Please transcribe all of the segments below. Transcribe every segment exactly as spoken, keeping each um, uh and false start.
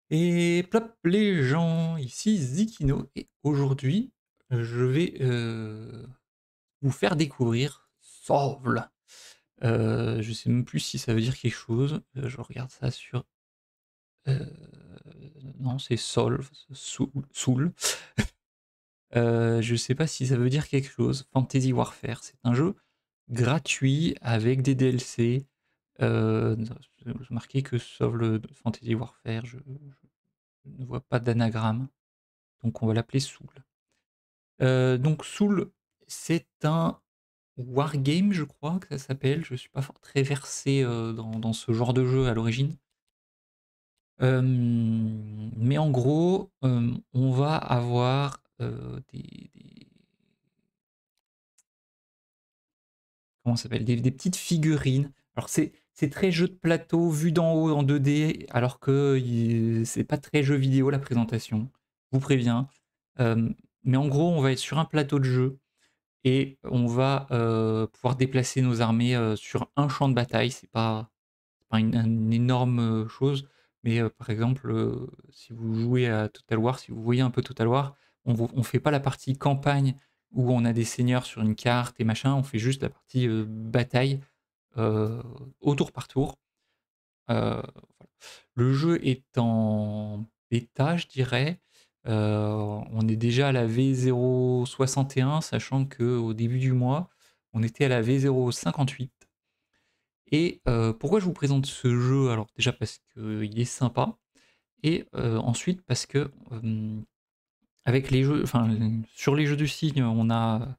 Et plop les gens, ici Zikino et aujourd'hui je vais, heu, vous faire découvrir Solve. Heu, je sais même plus si ça veut dire quelque chose, heu, je regarde ça sur heu, non c'est Solve, Soul Soul. Heu, je sais pas si ça veut dire quelque chose, Fantasy Warfare. C'est un jeu gratuit avec des D L C, heu, c'est marqué que Solve Fantasy Warfare, je je ne vois pas d'anagramme, donc on va l'appeler Soul. Heu, donc Soul, c'est un wargame, je crois que ça s'appelle. Je suis pas for très versé, heu, dans dans ce genre de jeu à l'origine. Hem, mais en gros, hem, on va avoir, heu, des des comment ça s'appelle? Des des petites figurines. Alors c'est c'est très jeu de plateau vu d'en haut en deux D, alors que il c'est pas très jeu vidéo la présentation, je vous préviens. Hem, mais en gros, on va être sur un plateau de jeu et on va, heu, pouvoir déplacer nos armées, heu, sur un champ de bataille. C'est pas pas une une énorme, heu, chose, mais heu, par exemple, heu, si vous jouez à Total War, si vous voyez un peu Total War, on vous on fait pas la partie campagne où on a des seigneurs sur une carte et machin, on fait juste la partie, heu, bataille, heu, au tour par tour. Heu, voilà. Le jeu est en bêta, je dirais. Heu, on est déjà à la V zéro soixante et un, sachant qu'au début du mois, on était à la V zéro cinquante-huit. Et heu, pourquoi je vous présente ce jeu? Alors déjà parce qu'il est sympa et heu, ensuite parce que, hem, avec les jeux enfin, sur les jeux du cygne, on a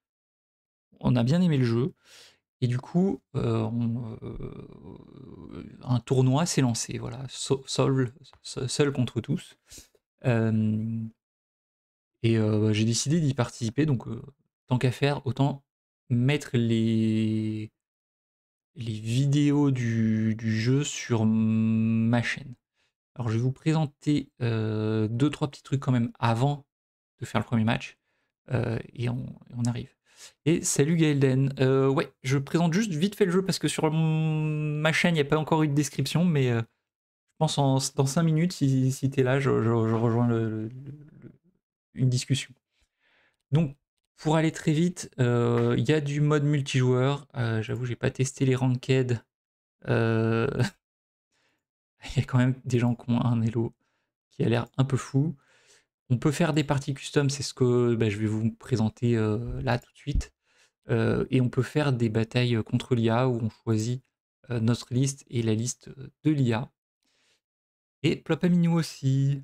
on a bien aimé le jeu et du coup, heu, on, heu, un tournoi s'est lancé, voilà, So Solve, se Seul contre tous. Hem et heu, bah, j'ai décidé d'y participer donc heu, tant qu'à faire, autant mettre les les vidéos du du jeu sur ma chaîne. Alors je vais vous présenter, heu, deux trois petits trucs quand même avant de faire le premier match, heu et on et on arrive. Et salut Gaëlden, heu, ouais, je présente juste vite fait le jeu parce que sur mon ma chaîne, il y a pas encore eu de description, mais heu, je pense en dans cinq minutes si si tu es là, je je je rejoins le le le une discussion. Donc pour aller très vite, heu, il y a du mode multijoueur, heu, j'avoue j'ai pas testé les ranked, heu, il y a quand même des gens qui ont un elo qui a l'air un peu fou. On peut faire des parties custom, c'est ce que, bah, je vais vous présenter, heu, là tout de suite, heu et on peut faire des batailles, contre l'I A où on choisit, heu, notre liste et la liste, de l'I A. Et Plopaminou aussi.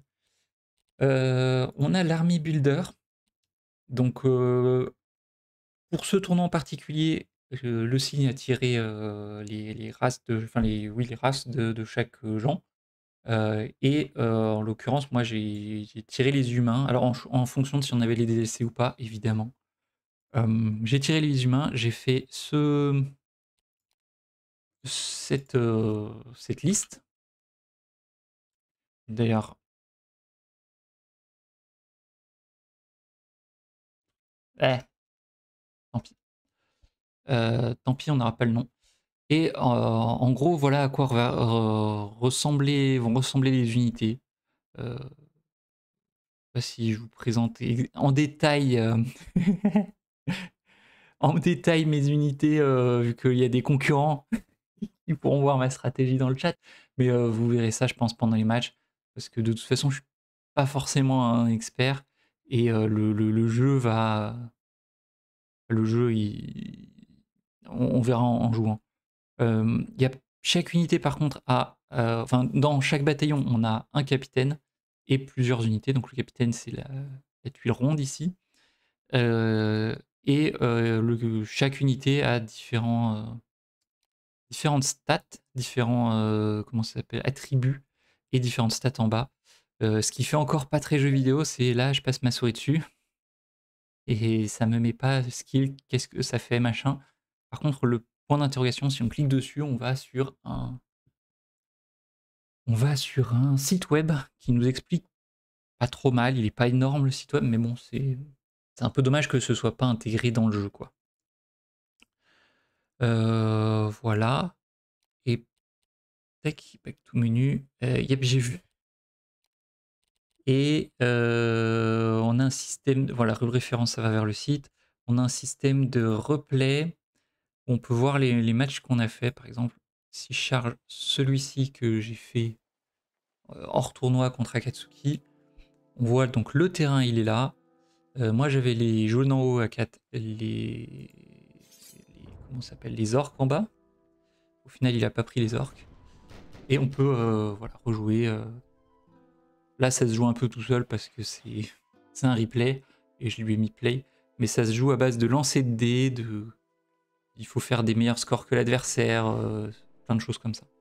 Heu, on a l'Army Builder, donc heu, pour ce tournoi en particulier, heu, le cygne a tiré, heu, les les races de enfin les oui les races de de chaque, heu, gens, heu et heu, en l'occurrence moi j'ai j'ai tiré les humains, alors en ch en fonction de si on avait les D L C ou pas évidemment. Hem, j'ai tiré les humains, j'ai fait ce cette, heu, cette liste. D'ailleurs eh, tant pis. Heu, tant pis, on n'aura pas le nom et heu, en gros, voilà à quoi va re ressembler vont ressembler les unités. Heu, pas si je vous présente ex en détail, hem, en détail mes unités, heu, vu qu'il y a des concurrents, ils pourront voir ma stratégie dans le chat, mais heu, vous verrez ça, je pense, pendant les matchs, parce que de toute façon, je suis pas forcément un expert et heu, le le le jeu va le jeu il on on verra en en jouant. Hem, il y a chaque unité par contre a, heu, enfin dans chaque bataillon, on a un capitaine et plusieurs unités. Donc le capitaine, c'est la la tuile ronde ici. Heu et heu, le chaque unité a différents, heu, différentes stats, différents, heu, comment ça s'appelle? Attributs et différentes stats en bas. Heu, ce qui fait encore pas très jeu vidéo, c'est là, je passe ma souris dessus et ça me met pas skill, qu'est-ce que ça fait, machin. Par contre, le point d'interrogation, si on clique dessus, on va sur un on va sur un site web qui nous explique pas trop mal. Il est pas énorme le site web, mais bon, c'est c'est un peu dommage que ce soit pas intégré dans le jeu, quoi. Heu, voilà et tac, back to menu, heu, yep, j'ai vu. Et euh, on a un système, voilà, rue de référence, ça va vers le site. On a un système de replay. On peut voir les, les matchs qu'on a fait. Par exemple, si je charge celui-ci que j'ai fait euh, hors tournoi contre Akatsuki, on voit donc le terrain, il est là. Euh, moi, j'avais les jaunes en haut à quatre, les, les comment ça s'appelle, les orques en bas. Au final, il a pas pris les orques. Et on peut euh, voilà, rejouer. Euh... Là, ça se joue un peu tout seul parce que c'est c'est un replay et je lui ai mis play. Mais ça se joue à base de lancer de dés, de... il faut faire des meilleurs scores que l'adversaire, euh, plein de choses comme ça.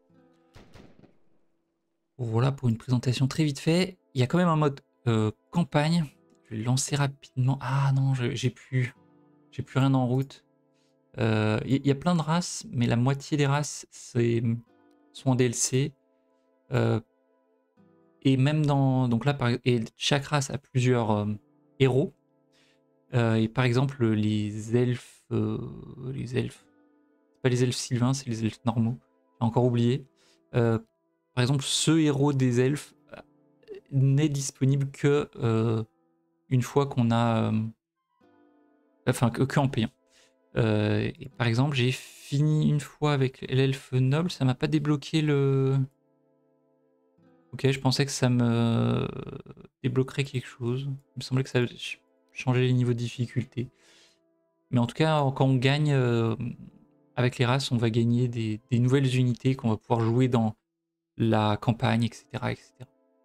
Voilà pour une présentation très vite fait. Il y a quand même un mode euh, campagne. Je vais le lancer rapidement. Ah non, j'ai plus, j'ai plus rien en route. Il euh, y, y a plein de races, mais la moitié des races sont en D L C. Euh, et même dans... Donc là, par, et chaque race a plusieurs euh, héros. Euh, et par exemple, les elfes... Euh, les elfes... C'est pas les elfes sylvains, c'est les elfes normaux. J'ai encore oublié. Euh, par exemple, ce héros des elfes n'est disponible que euh, une fois qu'on a... Euh, enfin, que, que en payant. Euh, et par exemple, j'ai fini une fois avec l'elfe noble, ça m'a pas débloqué le... Ok, je pensais que ça me débloquerait quelque chose. Il me semblait que ça changeait les niveaux de difficulté. Mais en tout cas, quand on gagne euh, avec les races, on va gagner des, des nouvelles unités qu'on va pouvoir jouer dans la campagne, et cetera, et cetera.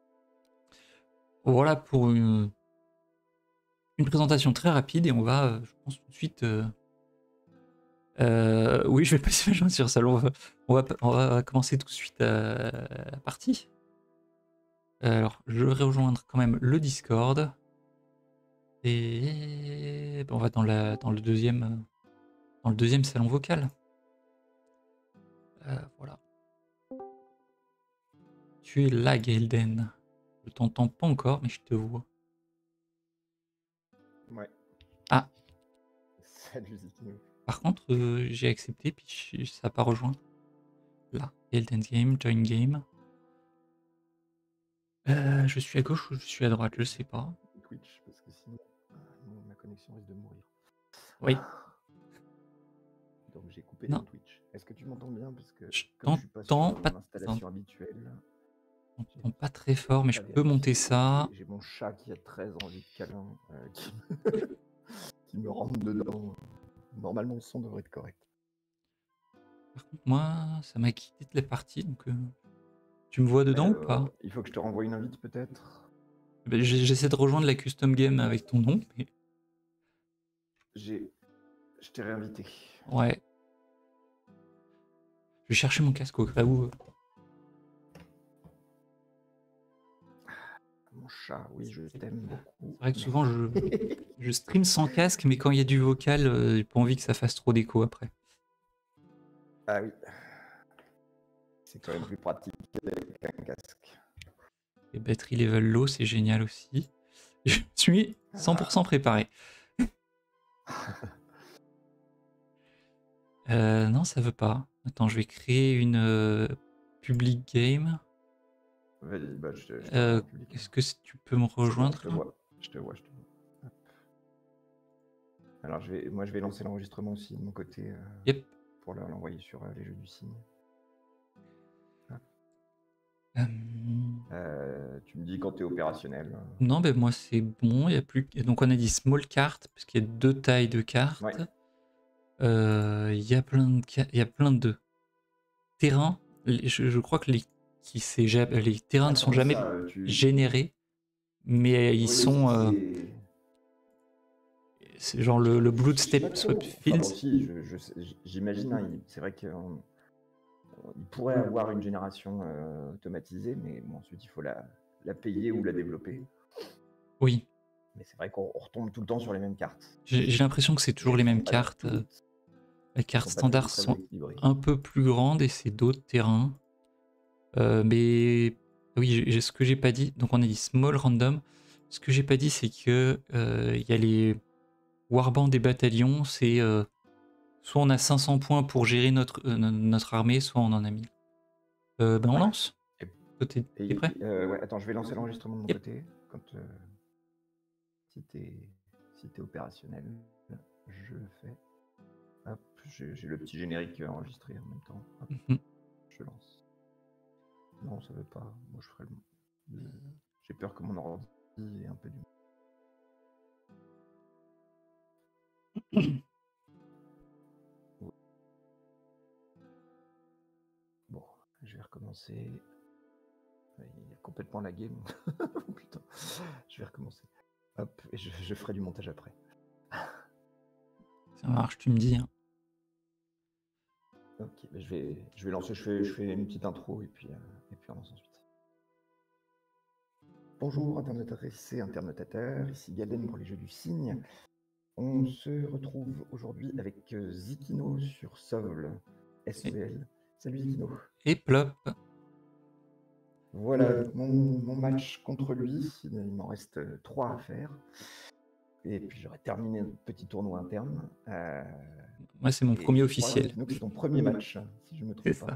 Voilà pour une, une présentation très rapide et on va, euh, je pense, tout de suite... Euh, euh, oui, je vais passer ma journée sur Salon. On va, on va commencer tout de suite euh, la partie. Alors, je vais rejoindre quand même le Discord. Et on va dans, la, dans, le, deuxième, dans le deuxième salon vocal. Euh, voilà. Tu es là, Gaelden. Je t'entends pas encore, mais je te vois. Ouais. Ah. Salut, Zitino. Par contre, euh, j'ai accepté, puis ça n'a pas rejoint. Là, Gaelden Game, Join Game. Euh, je suis à gauche ou je suis à droite, je sais pas. Twitch, parce que sinon, euh, ma connexion risque de mourir. Oui. Donc j'ai coupé non. ton Twitch. Est-ce que tu m'entends bien? Parce que je comme je suis pas sur pas l'installation habituelle, je t'entends pas très fort, mais je peux monter ça. J'ai mon chat qui a très envie de câlin, euh, qui... qui me rentre dedans. Normalement, le son devrait être correct. Par contre, moi, ça m'a quitté de la partie, donc euh, tu me vois dedans euh, ou pas? Il faut que je te renvoie une invite peut-être. Ben, j'essaie de rejoindre la custom game avec ton nom. Mais... J'ai... Je t'ai réinvité. Ouais. Je vais chercher mon casque au cas où. Mon chat, oui, je t'aime beaucoup. C'est vrai que souvent, je, je stream sans casque, mais quand il y a du vocal, euh, j'ai pas envie que ça fasse trop d'écho après. Ah oui. C'est quand même plus pratique qu'avec un casque. Les batteries level low, c'est génial aussi. Je suis cent pour cent préparé. euh, non, ça veut pas. Attends, je vais créer une euh, public game. Vas-y, bah, je, je euh, Est-ce que tu peux me rejoindre? Je te vois, je te vois, je te vois. Hop. Alors, je vais, moi, je vais lancer l'enregistrement aussi de mon côté euh, Yep. pour l'envoyer sur euh, les jeux du cygne. Um... Euh, tu me dis quand tu es opérationnel. Non, ben moi c'est bon. Il y a plus. Donc on a dit small carte parce qu'il y a deux tailles de cartes. Ouais. Euh, il y a plein de, il y a plein de terrains. Je, je crois que les, qui les terrains ne sont jamais ça, tu... générés, mais ils oui, sont. Euh, c'est genre le, le Blood Step Swap Fields. Enfin, j'imagine, hein, c'est vrai qu'il pourrait avoir une génération euh, automatisée, mais bon, ensuite il faut la, la payer ou la développer. Oui. Mais c'est vrai qu'on retombe tout le temps sur les mêmes cartes. J'ai l'impression que c'est toujours les mêmes cartes. Toutes, les cartes standards sont un peu plus grandes et c'est d'autres terrains. Euh, mais oui, ce que j'ai pas dit, donc on a dit small random. Ce que j'ai pas dit, c'est que il euh, y a les warbands des bataillons. C'est euh, soit on a cinq cents points pour gérer notre, euh, notre armée, soit on en a mille. Euh, ben on lance. T'es prêt? euh, ouais, attends, je vais lancer l'enregistrement de mon yep. côté. quand euh, si t'es si t'es opérationnel, je le fais. Hop, j'ai j'ai le petit générique enregistré en même temps. Hop, Mhm. je lance. Non, ça veut pas. Moi, je ferai le. le- J'ai peur que mon ordi ait un peu du. Bon, je vais recommencer. Il a complètement lagué. mon- Oh, putain. Je vais recommencer. Hop, et je, je ferai du montage après. Ça marche, tu me dis. Hein. Ok, bah, je vais, je vais lancer. Je fais, je fais une petite intro et puis, euh, et puis on lance ensuite. Bonjour internautatrices et internautateurs, ici Gaden pour les Jeux du Cygne. On se retrouve aujourd'hui avec euh, Zikino sur Sovl, S O V L. Salut Zikino. Et plop. Voilà donc mon, mon match contre lui, il m'en reste euh, trois à faire. Et puis j'aurais terminé un petit tournoi interne. Euh, Moi, c'est mon et premier je crois, officiel. Zikino, que c'est ton premier match, si je ne me C'est trompe pas. ça.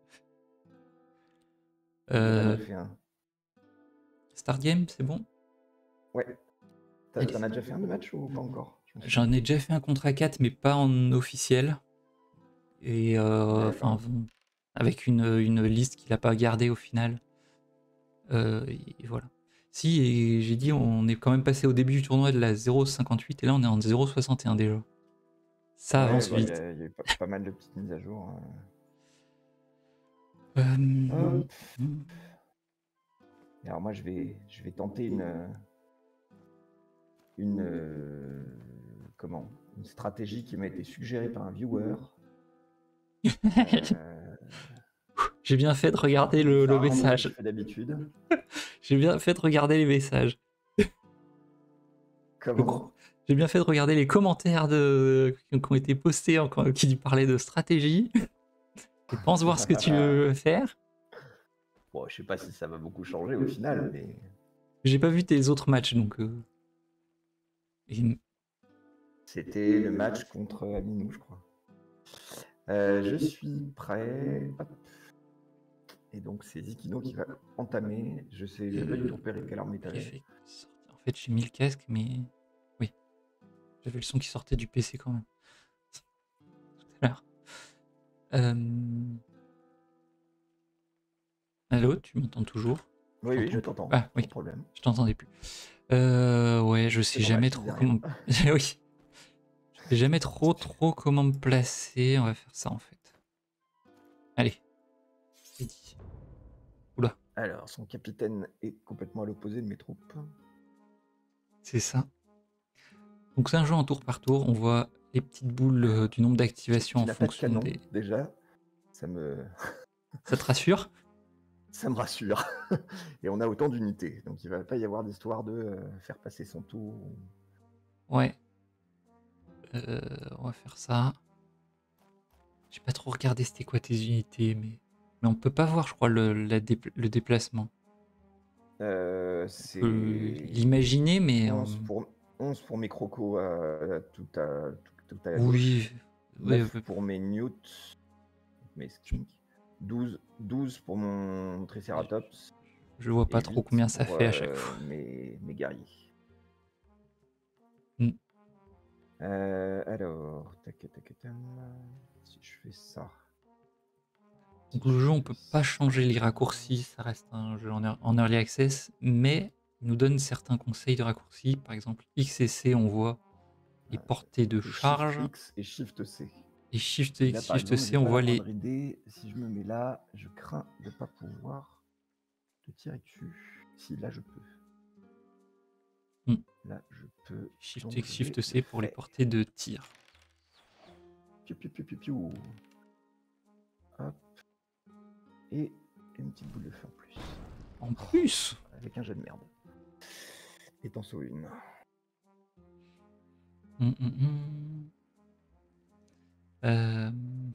Il en a Euh, déjà fait un. Start game, c'est bon? Ouais. T'as- Allez. T'en as déjà fait un de match ou pas encore? Je me souviens. J'en ai déjà fait un contre A quatre, mais pas en officiel. Et euh, enfin, D'accord. avec une, une liste qu'il n'a pas gardée au final. Euh, et voilà. Si, et j'ai dit, on est quand même passé au début du tournoi de la zéro virgule cinquante-huit, et là on est en zéro virgule soixante et un déjà. Ça Ouais, avance bah, il y, vite. a il y a eu pas, pas mal de petites mises à jour. Euh, euh. Hop. Et alors moi, je vais, je vais tenter une, une, euh, comment, une stratégie qui m'a été suggérée par un viewer. Euh, J'ai bien fait de regarder le, le différemment de ce que message. je fais d'habitude. J'ai bien fait de regarder les messages. Je Comment? crois- J'ai bien fait de regarder les commentaires de... qui ont été postés en- qui parlaient de stratégie. Et pense voir ce que tu veux faire. Bon, je sais pas si ça va beaucoup changer au final, mais J'ai pas vu tes autres matchs, donc... euh, et- c'était le match contre Aminou, je crois. Euh, je suis prêt. Hop. Et donc c'est Zikino qui va entamer. Je sais, j'ai pas du tout repéré quelle arme il avait. Effect- En fait, j'ai mis le casque, mais... Oui. J'avais le son qui sortait du P C quand même. Tout à l'heure. Euh... Allô, tu m'entends toujours? Oui, oui, je J'entends- t'entends. Ah Pas oui, de problème. je t'entendais plus. Euh, ouais, je sais C'est normal, jamais je trop disais rien. comment... oui. Je sais jamais trop trop comment me placer. On va faire ça en fait. Allez. C'est dit. Oula, Alors, son capitaine est complètement à l'opposé de mes troupes. c'est ça. Donc c'est un jeu en tour par tour. On voit les petites boules euh, du nombre d'activations en Il n'a pas de fonction canon, des... déjà. Ça me, Ça te rassure? ça me rassure. Et on a autant d'unités. Donc il va pas y avoir d'histoire de euh, faire passer son tour. Ouais. Euh, on va faire ça. J'ai pas trop regardé c'était quoi tes unités, mais... Mais on peut pas voir, je crois, le, la dé- le déplacement. Euh, On peut c'est l'imaginer, mais... onze on- pour, onze pour mes crocos à, tout, à, tout, tout à la Oui. gauche. Ouais, neuf ouais. pour mes newts, mes skinks. douze, douze pour mon triceratops. Je vois pas Et trop huit combien ça pour fait à chaque euh, fois. mes, mes guerriers. Mm. Euh, alors, tac, tac, tac, si je fais ça. si Donc le je jeu, on fais peut ça, pas changer les raccourcis, ça reste un jeu en, ear- en early access, mais il nous donne certains conseils de raccourcis. Par exemple, X et C, on voit les portées de c'est charge. Shift X et Shift C. Et Shift Et X, là, par Shift exemple, C, j'ai on pas la voit les... moindre idée. Si je me mets là, je crains de pas pouvoir te tirer dessus. Si, là, je peux. Mm. Là, je peux. Shift Donc, X, je Shift le C pour les fais. portées de tir. Piou, piou, piou, piou, piou. Hop. Et une petite boule de feu en plus. En plus, Avec un jet de merde. Et t'en sauves une. Mm, mm, mm. Euh,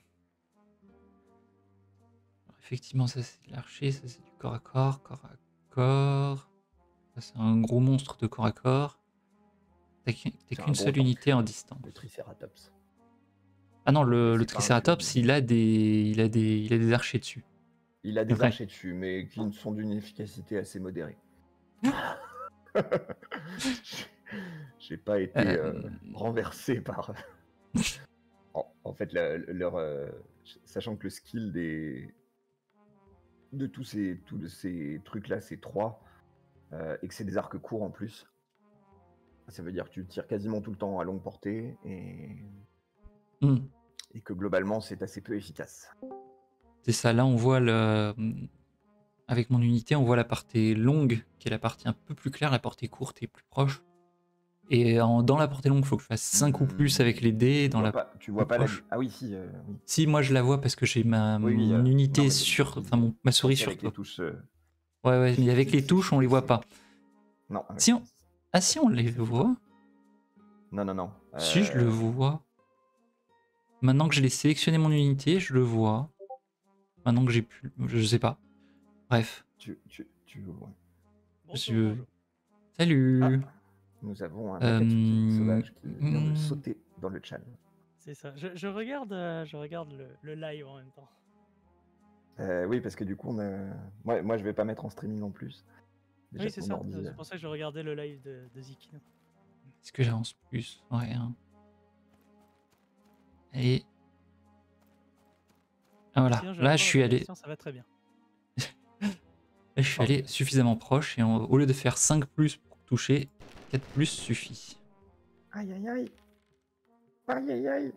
alors, effectivement, ça c'est de l'archer, ça c'est du corps à corps, corps à corps. Ça c'est un gros monstre de corps à corps. T'as qu'u- t'as C'est un qu'une gros seule tank, unité en distance. le Triceratops. Ah non, le, Mais le c'est pas un Triceratops, cube. il a des, il a des, il a des archers dessus. Il a des Enfin, archers dessus, mais qui sont d'une efficacité assez modérée. J'ai pas été Euh, euh, renversé par. En, en fait, la- leur, euh, sachant que le skill des de tous ces tous ces trucs-là, c'est trois, euh, et que c'est des arcs courts en plus. Ça veut dire que tu tires quasiment tout le temps à longue portée et, hmm, et que globalement, c'est assez peu efficace. c'est ça, là on voit le... Avec mon unité, on voit la partie longue, qui est la partie un peu plus claire, la portée courte et plus proche. Et en- dans la portée longue, il faut que je fasse cinq ou plus avec les dés, Tu dans vois la pas, tu plus vois pas la. proche. Ah oui, si. euh, oui. Si, moi je la vois parce que j'ai ma Oui, oui. mon euh, non, unité mais sur... je Enfin, disais, mon- ma je souris pensais sur avec les top. touches. euh, Ouais, ouais, mais avec les fixe, touches, on les voit c'est- pas. Non. avec- Si on... Ah si, on les c'est fou. voit. Non, non, non. Si, je le euh, vois. Maintenant que j'ai sélectionné mon unité, je le vois. Maintenant que j'ai pu... Je sais pas. Bref. Tu, tu, tu, ouais. Bonjour, Je... bonjour. Salut. Ah, nous avons un Euh, Akatsuki sauvage qui vient de hmm, sauter dans le chat. C'est ça. Je, je regarde, euh, je regarde le, le live en même temps. Euh, oui, parce que du coup, on a... moi, moi, je vais pas mettre en streaming en plus. Déjà Oui, que c'est mon ça. ordi, C'est pour ça que je regardais le live de, de Zikino. Est-ce que j'avance plus? Rien. Allez. Ah voilà. Sinon, je Là, réponds je à suis ta allé... question, ça va très bien. Là, je suis allé suffisamment proche et en- au lieu de faire cinq plus pour toucher, quatre plus suffit. Aïe, aïe, aïe. Aïe, aïe, aïe.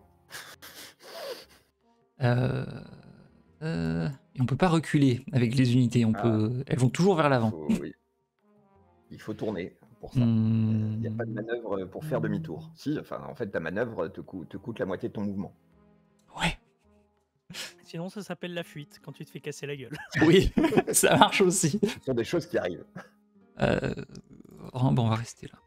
Euh... euh, Et on peut pas reculer avec les unités. On Ah. peut... Elles vont toujours vers Il l'avant. faut, oui. Il faut tourner pour ça. Il Hmm. n'y a pas de manœuvre pour faire demi-tour. Si, enfin, en fait, ta manœuvre te, cou- te coûte la moitié de ton mouvement. Ouais. Sinon, ça s'appelle la fuite quand tu te fais casser la gueule. Oui, ça marche aussi. Ce sont des choses qui arrivent. Euh... oh, bon, on va rester là.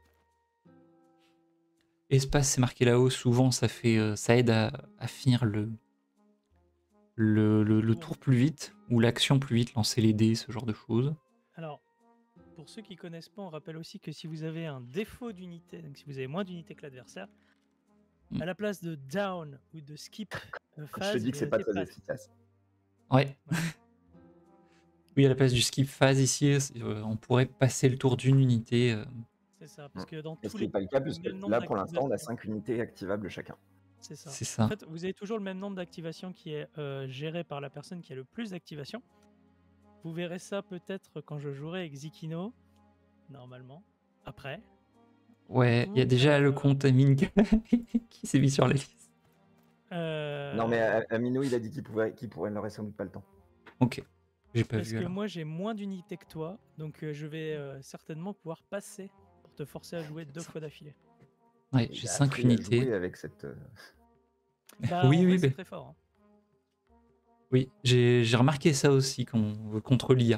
Espace, c'est marqué là-haut. Souvent, ça fait, euh, ça aide à, à finir le, le, le, le tour plus vite ou l'action plus vite, lancer les dés, ce genre de choses. Alors, pour ceux qui connaissent pas, on rappelle aussi que si vous avez un défaut d'unité, donc si vous avez moins d'unités que l'adversaire, Mm. à la place de down ou de skip euh, Quand phase, je te dis il que est c'est pas noté très pass. efficace. Ouais. Ouais. Oui, à la place du skip phase ici, euh, on pourrait passer le tour d'une unité. euh, C'est ça, parce Mm. que dans Et ce tous qui les n'est pas le cas, puisque même nombre là, pour l'instant, on a d'activations- cinq unités activables chacun. C'est ça. C'est ça. En fait, vous avez toujours le même nombre d'activations qui est euh, géré par la personne qui a le plus d'activations. Vous verrez ça peut-être quand je jouerai avec Zikino, normalement, après. Ouais, il y a Ou, déjà euh, le compte Amine qui s'est mis sur la liste. Euh, Non, mais A- Amino, il a dit qu'il pouvait, qu'il pourrait, il n'aurait sans doute pas le temps. Ok, j'ai pas Parce vu que alors. moi j'ai moins d'unités que toi, donc euh, je vais euh, certainement pouvoir passer pour te forcer à jouer deux Ça. fois d'affilée. Ouais, Il j'ai a cinq appris à unités. jouer avec cette. euh, Bah, Oui, en oui, vrai, c'est mais- très fort. hein. Oui, j'ai j'ai remarqué ça aussi quand, contre l'I A.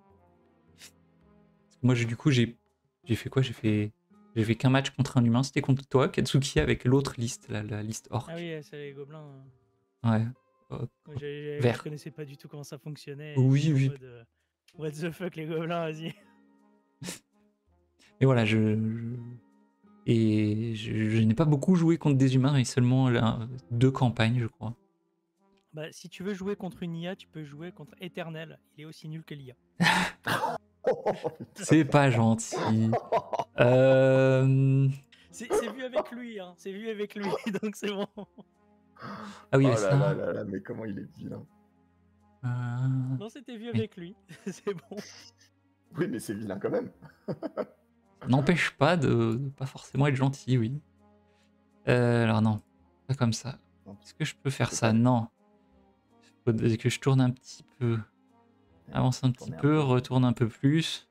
Moi, j'ai- du coup, j'ai j'ai fait quoi? J'ai fait j'ai fait qu'un match contre un humain. C'était contre toi, Katsuki, avec l'autre liste, la, la liste orc. Ah oui, euh, c'est les gobelins. Ouais. Euh, Moi, j'ai- j'ai- Vert. Je connaissais pas du tout comment ça fonctionnait. et Oui, j'étais en oui. mode, euh, what the fuck, les gobelins, vas-y. Et voilà, je, je- et je, je n'ai pas beaucoup joué contre des humains, mais seulement là, deux campagnes, je crois. Bah, si tu veux jouer contre une I A, tu peux jouer contre Eternel. Il est aussi nul que l'I A. C'est pas gentil. Euh... C'est c'est vu avec lui, hein. C'est vu avec lui, donc c'est bon. Ah oui, Oh mais là ça. là là là, mais comment il est vilain. euh, Non, c'était vu avec lui. C'est bon. Oui, mais c'est vilain quand même. Ça n'empêche pas de, de pas forcément être gentil, oui. Euh, alors non, pas comme ça. Est-ce que je peux faire C'est ça? pas- Non. Il faut que je tourne un petit peu. Avance un petit Tourner un peu, peu. retourne un peu plus.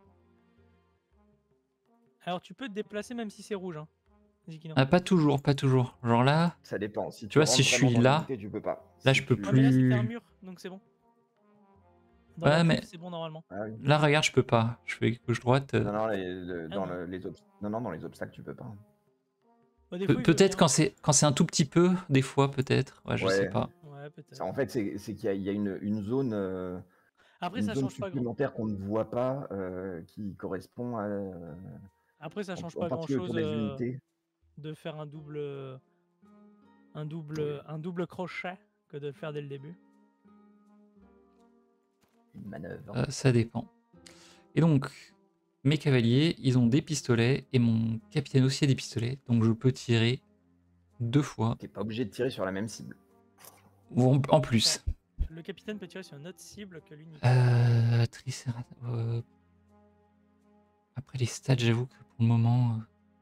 Alors, tu peux te déplacer même si c'est rouge, hein. Zikino. Ah, pas toujours, pas toujours. Genre là, Ça dépend. Si Tu tu, vois, si rentres je vraiment suis dans là, l'unité, tu peux pas. là, Si je peux tu- Ouais, mais là, c'était un plus. mur, donc c'est bon. Dans Ouais, la mais- cuve, c'est bon normalement. Ah oui. Là, regarde, je peux pas. Je fais gauche-droite. euh, Non, non, les, le- Ah dans, non. le- les obs- non, non, dans les obstacles, tu peux pas. Bah, des Pe- fois, il veut peut-être bien. quand c'est quand c'est un tout petit peu, des fois, peut-être. Ouais, je Ouais. sais pas. Ouais, peut-être. Ça, en fait, c'est c'est qu'il y a, il y a une, une zone, euh, Après, une ça zone change pas grand. supplémentaire qu'on ne voit pas, euh, qui correspond à. euh, Après, ça en- change en pas grand particulier autour chose des unités. de faire un double, euh, un double, un double crochet que de le faire dès le début. Une manœuvre. Euh, ça dépend. Et donc, mes cavaliers, ils ont des pistolets et mon capitaine aussi a des pistolets. Donc je peux tirer deux fois T'es pas obligé de tirer sur la même cible. ou en, en plus. Le capitaine peut tirer sur une autre cible que l'unité. Euh, Triceratops. euh, Après les stats, j'avoue que pour le moment. euh,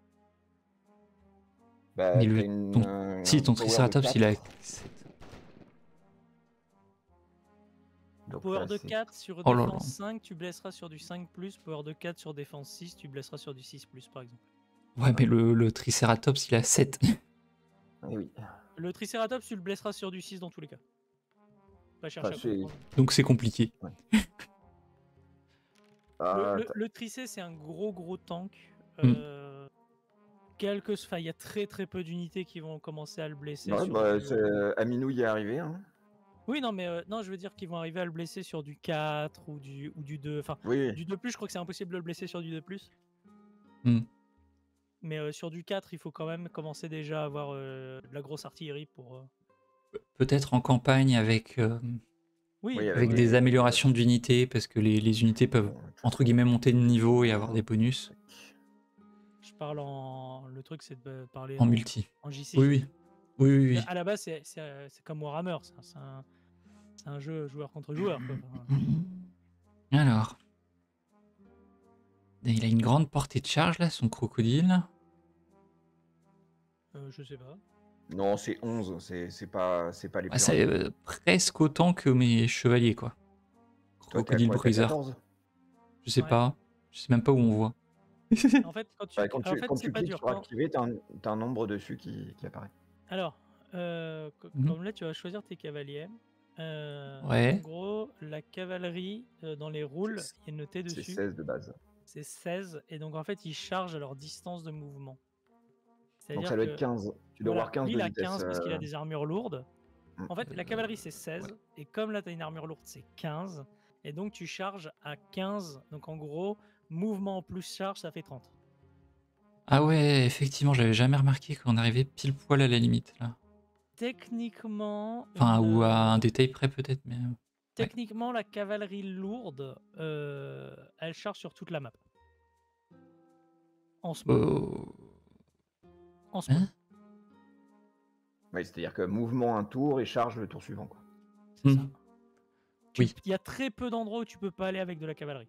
Bah, Mais t'as le. une, ton- un- Si, un ton power de Triceratops, il a. quatre. Donc Power là, de c'est- quatre sur Oh là défense là. cinq, tu blesseras sur du cinq plus. Power de quatre sur défense six, tu blesseras sur du six plus, par exemple. Ouais, mais le, le Triceratops, il a sept. Eh oui. Le Triceratops, tu le blesseras sur du six dans tous les cas. Pas chercher Enfin, à c'est- comprendre. Donc c'est compliqué. Ah, Le, le, t'as- le Tricé, c'est un gros gros tank. Mm. Euh, quelque... enfin, il y a très très peu d'unités qui vont commencer à le blesser. Ouais, sur bah, du, c'est- euh, Aminou y est arrivé. Hein. Oui, non, mais euh, non, je veux dire qu'ils vont arriver à le blesser sur du quatre ou du, ou du deux. Enfin, Oui, du deux plus, je crois que c'est impossible de le blesser sur du deux plus. Mm. Mais euh, sur du quatre, il faut quand même commencer déjà à avoir euh, de la grosse artillerie pour. euh, Peut-être en campagne avec, euh, Oui, Oui, avec ouais, des des- améliorations d'unités, parce que les, les unités peuvent, Bon, entre guillemets, monter de niveau et avoir des bonus je parle en. Le truc, c'est de parler en en, multi. en J C. Oui, oui. Oui, oui, oui. À la base, c'est- c'est euh, c'est comme Warhammer. C'est un- c'est un, c'est un jeu joueur contre joueur. Quoi. Enfin, Alors. Il a une grande portée de charge, là, son crocodile. euh, je sais pas. Non, c'est onze, c'est c'est pas, c'est pas les Ah, plus c'est rapides. euh, presque autant que mes chevaliers, quoi. Toi, t'es à Crocodile quoi? T'as bruiser. quatorze? Je sais Ouais. pas. Je sais même pas où on voit. En fait, quand tu, Ouais, quand en tu, fait, quand c'est tu pas cliques dur. sur Quand- activer, t'as un, t'as un nombre dessus qui, qui apparaît. Alors, euh, co- Mhm. comme là, tu vas choisir tes cavaliers. Euh, Ouais. En gros, la cavalerie, euh, dans les roules, C'est- il est noté C'est dessus. seize de base. C'est seize. Et donc, en fait, ils chargent à leur distance de mouvement. Donc C'est-à-dire ça doit que être quinze. Tu dois voilà, avoir quinze lui, de il a vitesse. quinze parce qu'il a euh, des armures lourdes. mm. En fait, la Euh, cavalerie, c'est seize. ouais. Et comme là, tu as une armure lourde, c'est quinze. Et donc, tu charges à quinze. Donc, en gros, mouvement plus charge, ça fait trente. Ah ouais, effectivement, j'avais jamais remarqué qu'on arrivait pile poil à la limite, là. Techniquement, Enfin, une, ou à euh, un détail près, peut-être, mais... euh, techniquement, la cavalerie lourde, euh, elle charge sur toute la map. En ce moment. Oh... En ce moment. Hein Ouais, c'est-à-dire que mouvement un tour et charge le tour suivant. Quoi. C'est Hmm. ça. Tu- Oui. Il y a très peu d'endroits où tu peux pas aller avec de la cavalerie.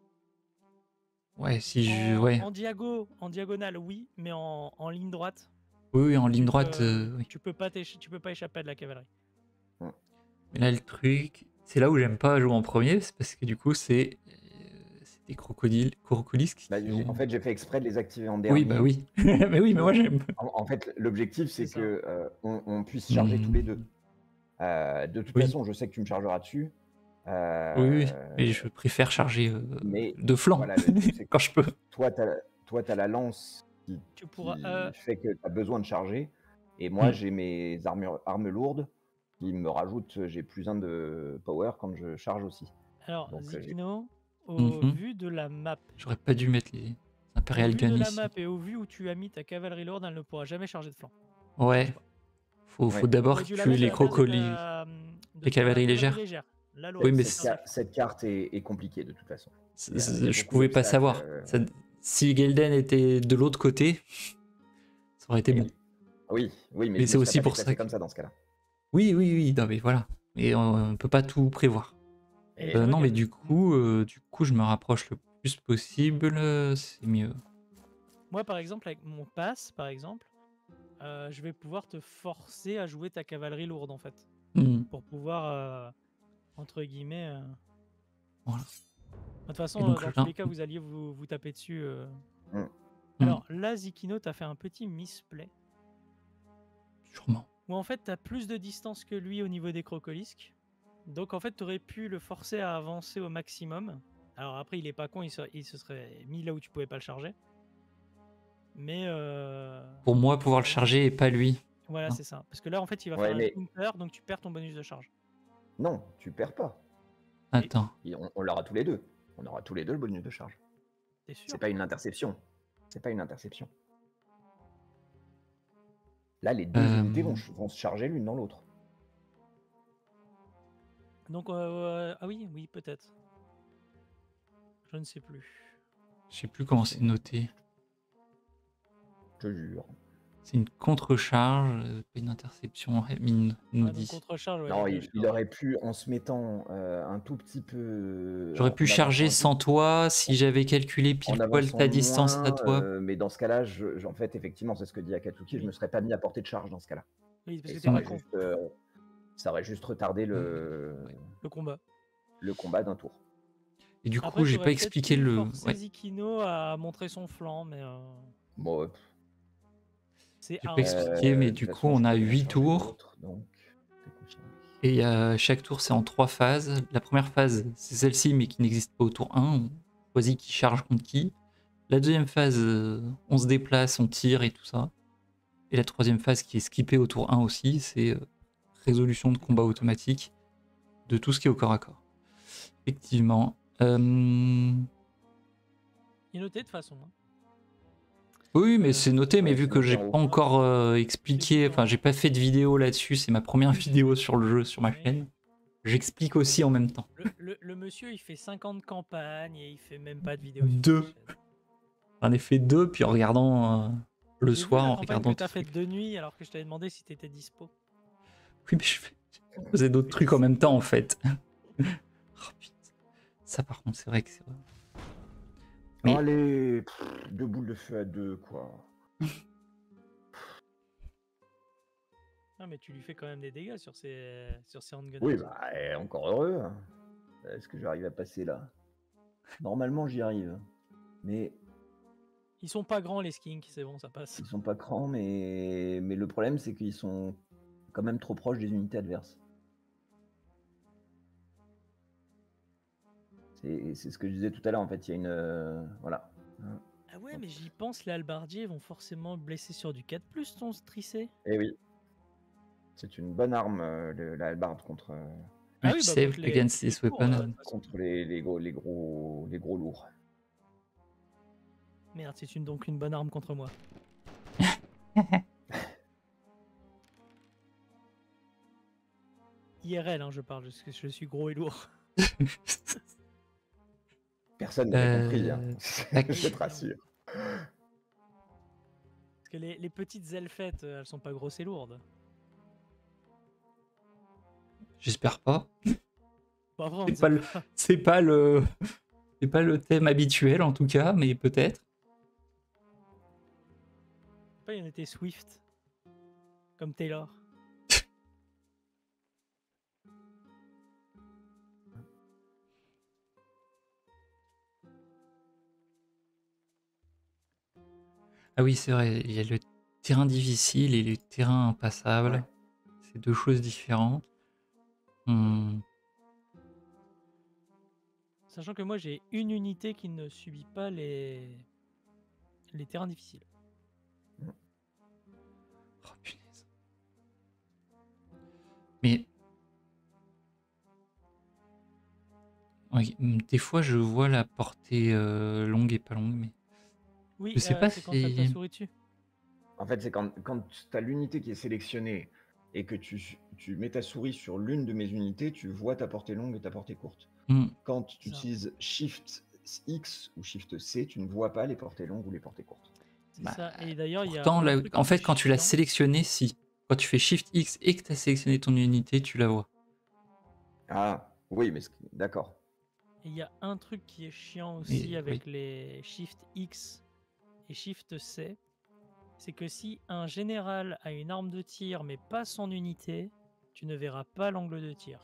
Ouais, si je... En, Ouais. en diago, en diagonale, oui, mais en, en ligne droite, Oui, oui, en ligne tu droite, peux, euh, oui. tu peux pas t'éch- tu peux pas échapper à de la cavalerie. Mais là, le truc... C'est là où j'aime pas jouer en premier, c'est parce que du coup, c'est... euh, c'est des crocodiles... Crocodilisques Bah, qui- en fait, j'ai fait exprès de les activer en dernier. Oui, bah oui. Mais oui, mais moi, j'aime... En, en fait, l'objectif, c'est C'est ça. que euh, on, on puisse charger Hmm. tous les deux. Euh, de toute Oui. façon, je sais que tu me chargeras dessus. Euh, Oui, oui, mais je préfère charger euh, mais de flanc voilà, le truc, c'est que quand je peux. toi, tu as la lance qui, Tu pourras. qui euh, fait que tu as besoin de charger. Et moi, Hmm. j'ai mes armures, armes lourdes qui me rajoutent, j'ai plus un de power quand je charge aussi. alors, Donc, euh, j'ai- Zikino, au Mhm. vu de la map, J'aurais pas dû mettre les au Imperial vu Guns de la ici. map et au vu où tu as mis ta cavalerie lourde, elle ne pourra jamais charger de flanc. Ouais, Change pas. faut, faut Ouais. d'abord T'aurais dû la tuer mettre à les la place de crocodiles. ta- de Les ta cavaleries cavalerie légères. légère. La Oui, lourde, mais c'est cette, un ca- cette carte est, est compliquée de toute façon. C'est- Il y a- c'est- il y a je beaucoup pouvais pas d'obstacles, savoir. euh, Ça- si Gelden était de l'autre côté, ça aurait été et- bon. Oui, oui, mais, Mais je c'est me aussi serais pas pour déplacé ça que- comme ça dans ce cas-là. Oui, oui, oui, non mais voilà. Mais on, on peut pas tout prévoir. Et Euh, non, mais regarde, du coup, euh, du coup, je me rapproche le plus possible. euh, C'est mieux. moi par exemple, avec mon pass, par exemple, euh, je vais pouvoir te forcer à jouer ta cavalerie lourde en fait. Hmm. Pour pouvoir, euh, entre guillemets. euh, Voilà. De toute façon, Et donc euh, dans là- tous les cas, vous alliez vous, vous taper dessus. euh. Mm. Hmm. Alors là, Zikino, t'as fait un petit misplay. Sûrement. Où en fait, t'as plus de distance que lui au niveau des crocolisques. Donc en fait, t'aurais pu le forcer à avancer au maximum. Alors après, il est pas con, il se, il se serait mis là où tu pouvais pas le charger. Mais euh, Pour moi, pouvoir le charger et pas lui. voilà, Non. c'est ça. Parce que là, en fait, il va Ouais, faire mais- un counter, donc tu perds ton bonus de charge. Non, tu perds pas. Attends. Et on on l'aura tous les deux. On aura tous les deux le bonus de charge. T'es sûr? C'est pas une interception. C'est pas une interception. Là, les deux Euh, unités vont, ch- vont se charger l'une dans l'autre. Donc, euh, ah oui, oui, peut-être. Je ne sais plus. Je sais plus comment c'est noté. Je te jure. C'est une contre-charge, euh, pas une interception, Mine nous Ah, donc dit. contre-charge, ouais, Non, les il, deux, il je aurait pu, en se mettant euh, un tout petit peu. J'aurais en, pu en charger avançant un sans tout- toi si j'avais calculé en pile poil avançant ta distance à moins, toi. euh, mais dans ce cas-là, je, je- en fait, effectivement, c'est ce que dit Akatsuki, je Oui. me serais pas mis à portée de charge dans ce cas-là. Oui, parce Et que ça t'es pas aurait, con. juste, euh, ça aurait juste retardé le, Ouais. Le combat. le combat d'un tour. Et du coup, Après, j'ai t'aurais pas peut-être expliqué pu le. forcer Ouais. Zikino à montrer son flanc, mais euh, Bon, euh, c'est J'ai à pas un moment. expliqué, mais de du toute coup, façon, on je a peux rien huit charger tours. d'autre, donc c'est confirmé. Et euh, chaque tour, c'est en trois phases. La première phase, c'est celle-ci, mais qui n'existe pas au tour un. On choisit qui charge contre qui. La deuxième phase, euh, on se déplace, on tire et tout ça. Et la troisième phase, qui est skippée au tour un aussi, c'est euh, résolution de combat automatique de tout ce qui est au corps à corps. Effectivement. Euh, Il est noté de toute façon. hein. Oui, mais Euh, c'est noté, mais ouais, vu c'est que noté j'ai en haut. pas encore euh, expliqué, enfin j'ai pas fait de vidéo là-dessus, c'est ma première vidéo sur le jeu sur ma Ouais. chaîne. J'explique aussi en même temps. Le, le- le monsieur, il fait cinquante campagnes et il fait même pas de vidéo sur Deux. sa chaîne. J'en ai fait deux, puis en regardant euh, le J'ai vu soir, la en campagne regardant que t'as des trucs. faite de nuit alors que je t'avais demandé si t'étais dispo. Oui, mais je fais- je faisais d'autres trucs en même temps en fait. Oh, putain. Ça par contre, c'est vrai que c'est vrai. Mais- Allez, pff, deux boules de feu à deux, quoi. Ah, mais tu lui fais quand même des dégâts sur ses, sur ses handgunners. Oui, bah, eh, encore heureux. hein. Est-ce que j'arrive à passer là? Normalement, j'y arrive. Mais Ils sont pas grands, les skinks, c'est bon, ça passe. ils sont pas crans, mais, mais le problème, c'est qu'ils sont quand même trop proches des unités adverses. C'est c'est ce que je disais tout à l'heure, en fait, il y a une... euh, voilà. Ah ouais, mais j'y pense, les halbardiers vont forcément blesser sur du quatre plus, ton tricé. Eh oui. C'est une bonne arme, euh, le- la hallebarde contre, euh, Ah Match oui, bah, save contre les- against les this lourds, weapon. euh, de toute façon. contre les, les, gros, les, gros, les gros lourds. Merde, c'est une, donc une bonne arme contre moi. I R L, hein, je parle, parce que je suis gros et lourd. Personne n'avait Euh, compris, hein. tac. Je te rassure. Parce que les, les petites elfettes, euh, elles sont pas grosses et lourdes. J'espère pas. Bon, après, on C'est ne sait pas le- pas. C'est pas le, c'est pas le thème habituel en tout cas, mais peut-être. Pas, il y en était Swift. Comme Taylor. Ah oui, c'est vrai. Il y a le terrain difficile et le terrain impassable. Ouais. C'est deux choses différentes. Hmm. Sachant que moi, j'ai une unité qui ne subit pas les, les terrains difficiles. Oh, punaise. Mais oui, hmm, des fois, je vois la portée euh, longue et pas longue, mais Oui, Je sais euh, pas c'est quand t'as ta si- souris dessus. En fait, c'est quand, quand tu as l'unité qui est sélectionnée et que tu, tu mets ta souris sur l'une de mes unités, tu vois ta portée longue et ta portée courte. Hmm. Quand tu Ça. utilises Shift X ou Shift C, tu ne vois pas les portées longues ou les portées courtes. C'est Bah, ça. Et d'ailleurs, il y a. Pourtant, un là, truc en qui fait, est quand tu l'as chiant. sélectionné, si. Quand tu fais Shift X et que tu as sélectionné ton unité, tu la vois. Ah, oui, mais ce qui- d'accord. Et il y a un truc qui est chiant aussi Et- avec les Shift X et Shift C, c'est que si un général a une arme de tir mais pas son unité, tu ne verras pas l'angle de tir.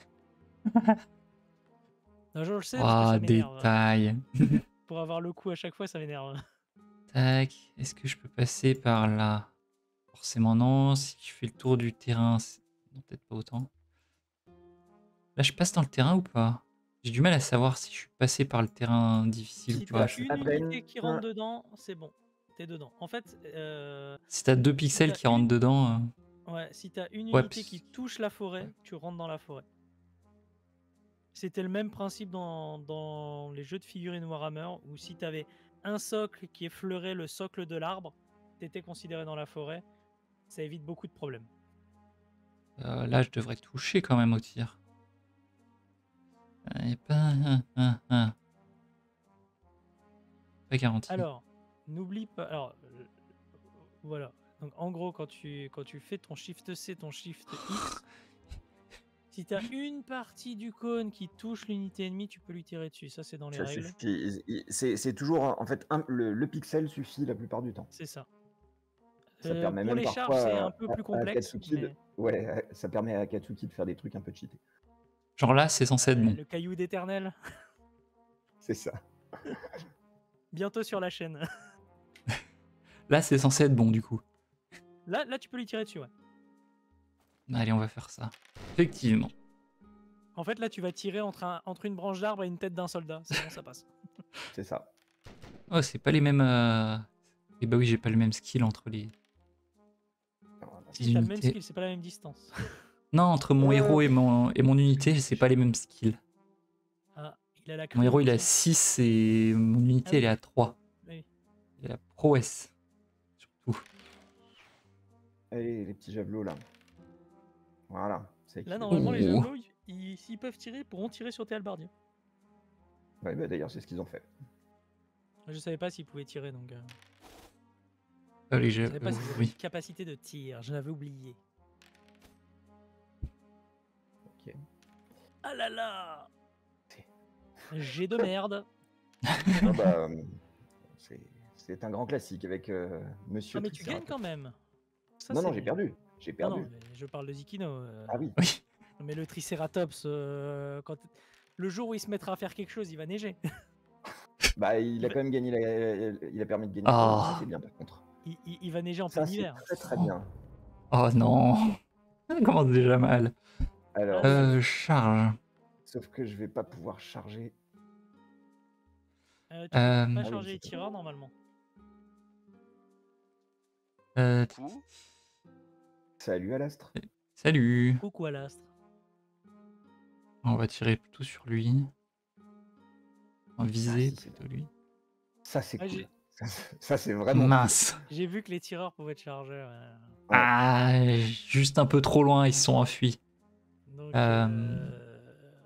Non, je le sais parce que Ah, ça m'énerve. détail. Pour avoir le coup à chaque fois, ça m'énerve. Tac. Est-ce que je peux passer par là? Forcément non. Si je fais le tour du terrain, c'est- non, peut-être pas autant. Là, je passe dans le terrain ou pas? J'ai du mal à savoir si je suis passé par le terrain difficile Si ou tu pas. as Je- une à peine. unité qui rentre dedans, c'est bon. T'es dedans. En fait, euh, Si t'as deux pixels t'as qui rentrent une- dedans, euh, ouais, si tu as une Ouais, unité parce- qui touche la forêt, tu rentres dans la forêt. C'était le même principe dans, dans les jeux de figurines Warhammer, où si tu avais un socle qui effleurait le socle de l'arbre, tu étais considéré dans la forêt. Ça évite beaucoup de problèmes. euh, là, je devrais toucher quand même au tir. Euh, y a pas... hein, hein, hein. pas garanti. Alors, n'oublie pas. Alors, euh, voilà. Donc, en gros, quand tu, quand tu fais ton Shift C, ton Shift X, si tu as une partie du cône qui touche l'unité ennemie, tu peux lui tirer dessus. Ça, c'est dans les Ça règles. suffit. Il- C'est c'est toujours, en fait, un- le, le pixel suffit la plupart du temps. C'est ça. Ça Euh, permet pour même les charges, parfois c'est à, un peu à- plus à complexe. Akatsuki de- mais, ouais, à- ça permet à Akatsuki de faire des trucs un peu cheatés. Genre là, c'est censé être euh, bon. Le caillou d'éternel, C'est ça. bientôt sur la chaîne. Là, c'est censé être bon du coup. Là, là, tu peux lui tirer dessus, ouais. Allez, on va faire ça. Effectivement. En fait, là, tu vas tirer entre, un- entre une branche d'arbre et une tête d'un soldat. C'est bon, ça passe. C'est ça. Oh, c'est pas les mêmes. euh, Et bah oui, j'ai pas le même skill entre les. Voilà. les Si t'as le même unités. skill, c'est pas la même distance. Non, entre mon Euh, héros et mon, et mon unité, c'est pas les mêmes skills. Ah, il a la Mon héros il est à cruauté. six et mon unité Ah oui. elle est à trois. Oui. Il a la prouesse. Surtout. Allez, les petits javelots là. Voilà. c'est Là, équilibré. normalement, les Ouh. javelots, ils- ils- s'ils peuvent tirer, ils pourront tirer sur tes halbardiers. Ouais, bah, d'ailleurs, c'est ce qu'ils ont fait. Je savais pas s'ils pouvaient tirer, donc. euh, Allez, Je j'ai. savais pas euh, s'ils avaient oui. une capacité de tir. Je l'avais oublié. Ok. Ah là là. J'ai de merde. Ah bah, euh, c'est- c'est un grand classique avec euh, Monsieur Ah, mais tu gagnes Triceratops. quand même. Ça, Non, non, c'est j'ai bien. perdu. J'ai Non, perdu. non, mais je parle de Zikino. euh. Ah oui. Oui. Mais le Triceratops, euh, quand... le jour où il se mettra à faire quelque chose, il va neiger. Bah, il a va- quand même gagné. La... Il a permis de gagner. Oh. Ça, c'est bien par contre. Il, il- il va neiger en Ça, plein c'est hiver. très très bien. Oh non. Ça commence déjà mal. Alors, Euh, charge. sauf que je vais pas pouvoir charger. Euh, tu peux Euh, pas Ah oui, charger les c'est tireurs normalement. Euh, Coup. Salut Alastre. Salut. Coucou à l'astre. On va tirer plutôt sur lui. On va viser si, c'est plutôt lui. Ça, c'est Ah, cool. j'ai- Ça, c'est- ça, c'est vraiment cool. Mince. J'ai vu que les tireurs pouvaient être chargés. ouais. Ah, juste un peu trop loin, ils se sont enfuis. Donc, Euh, euh,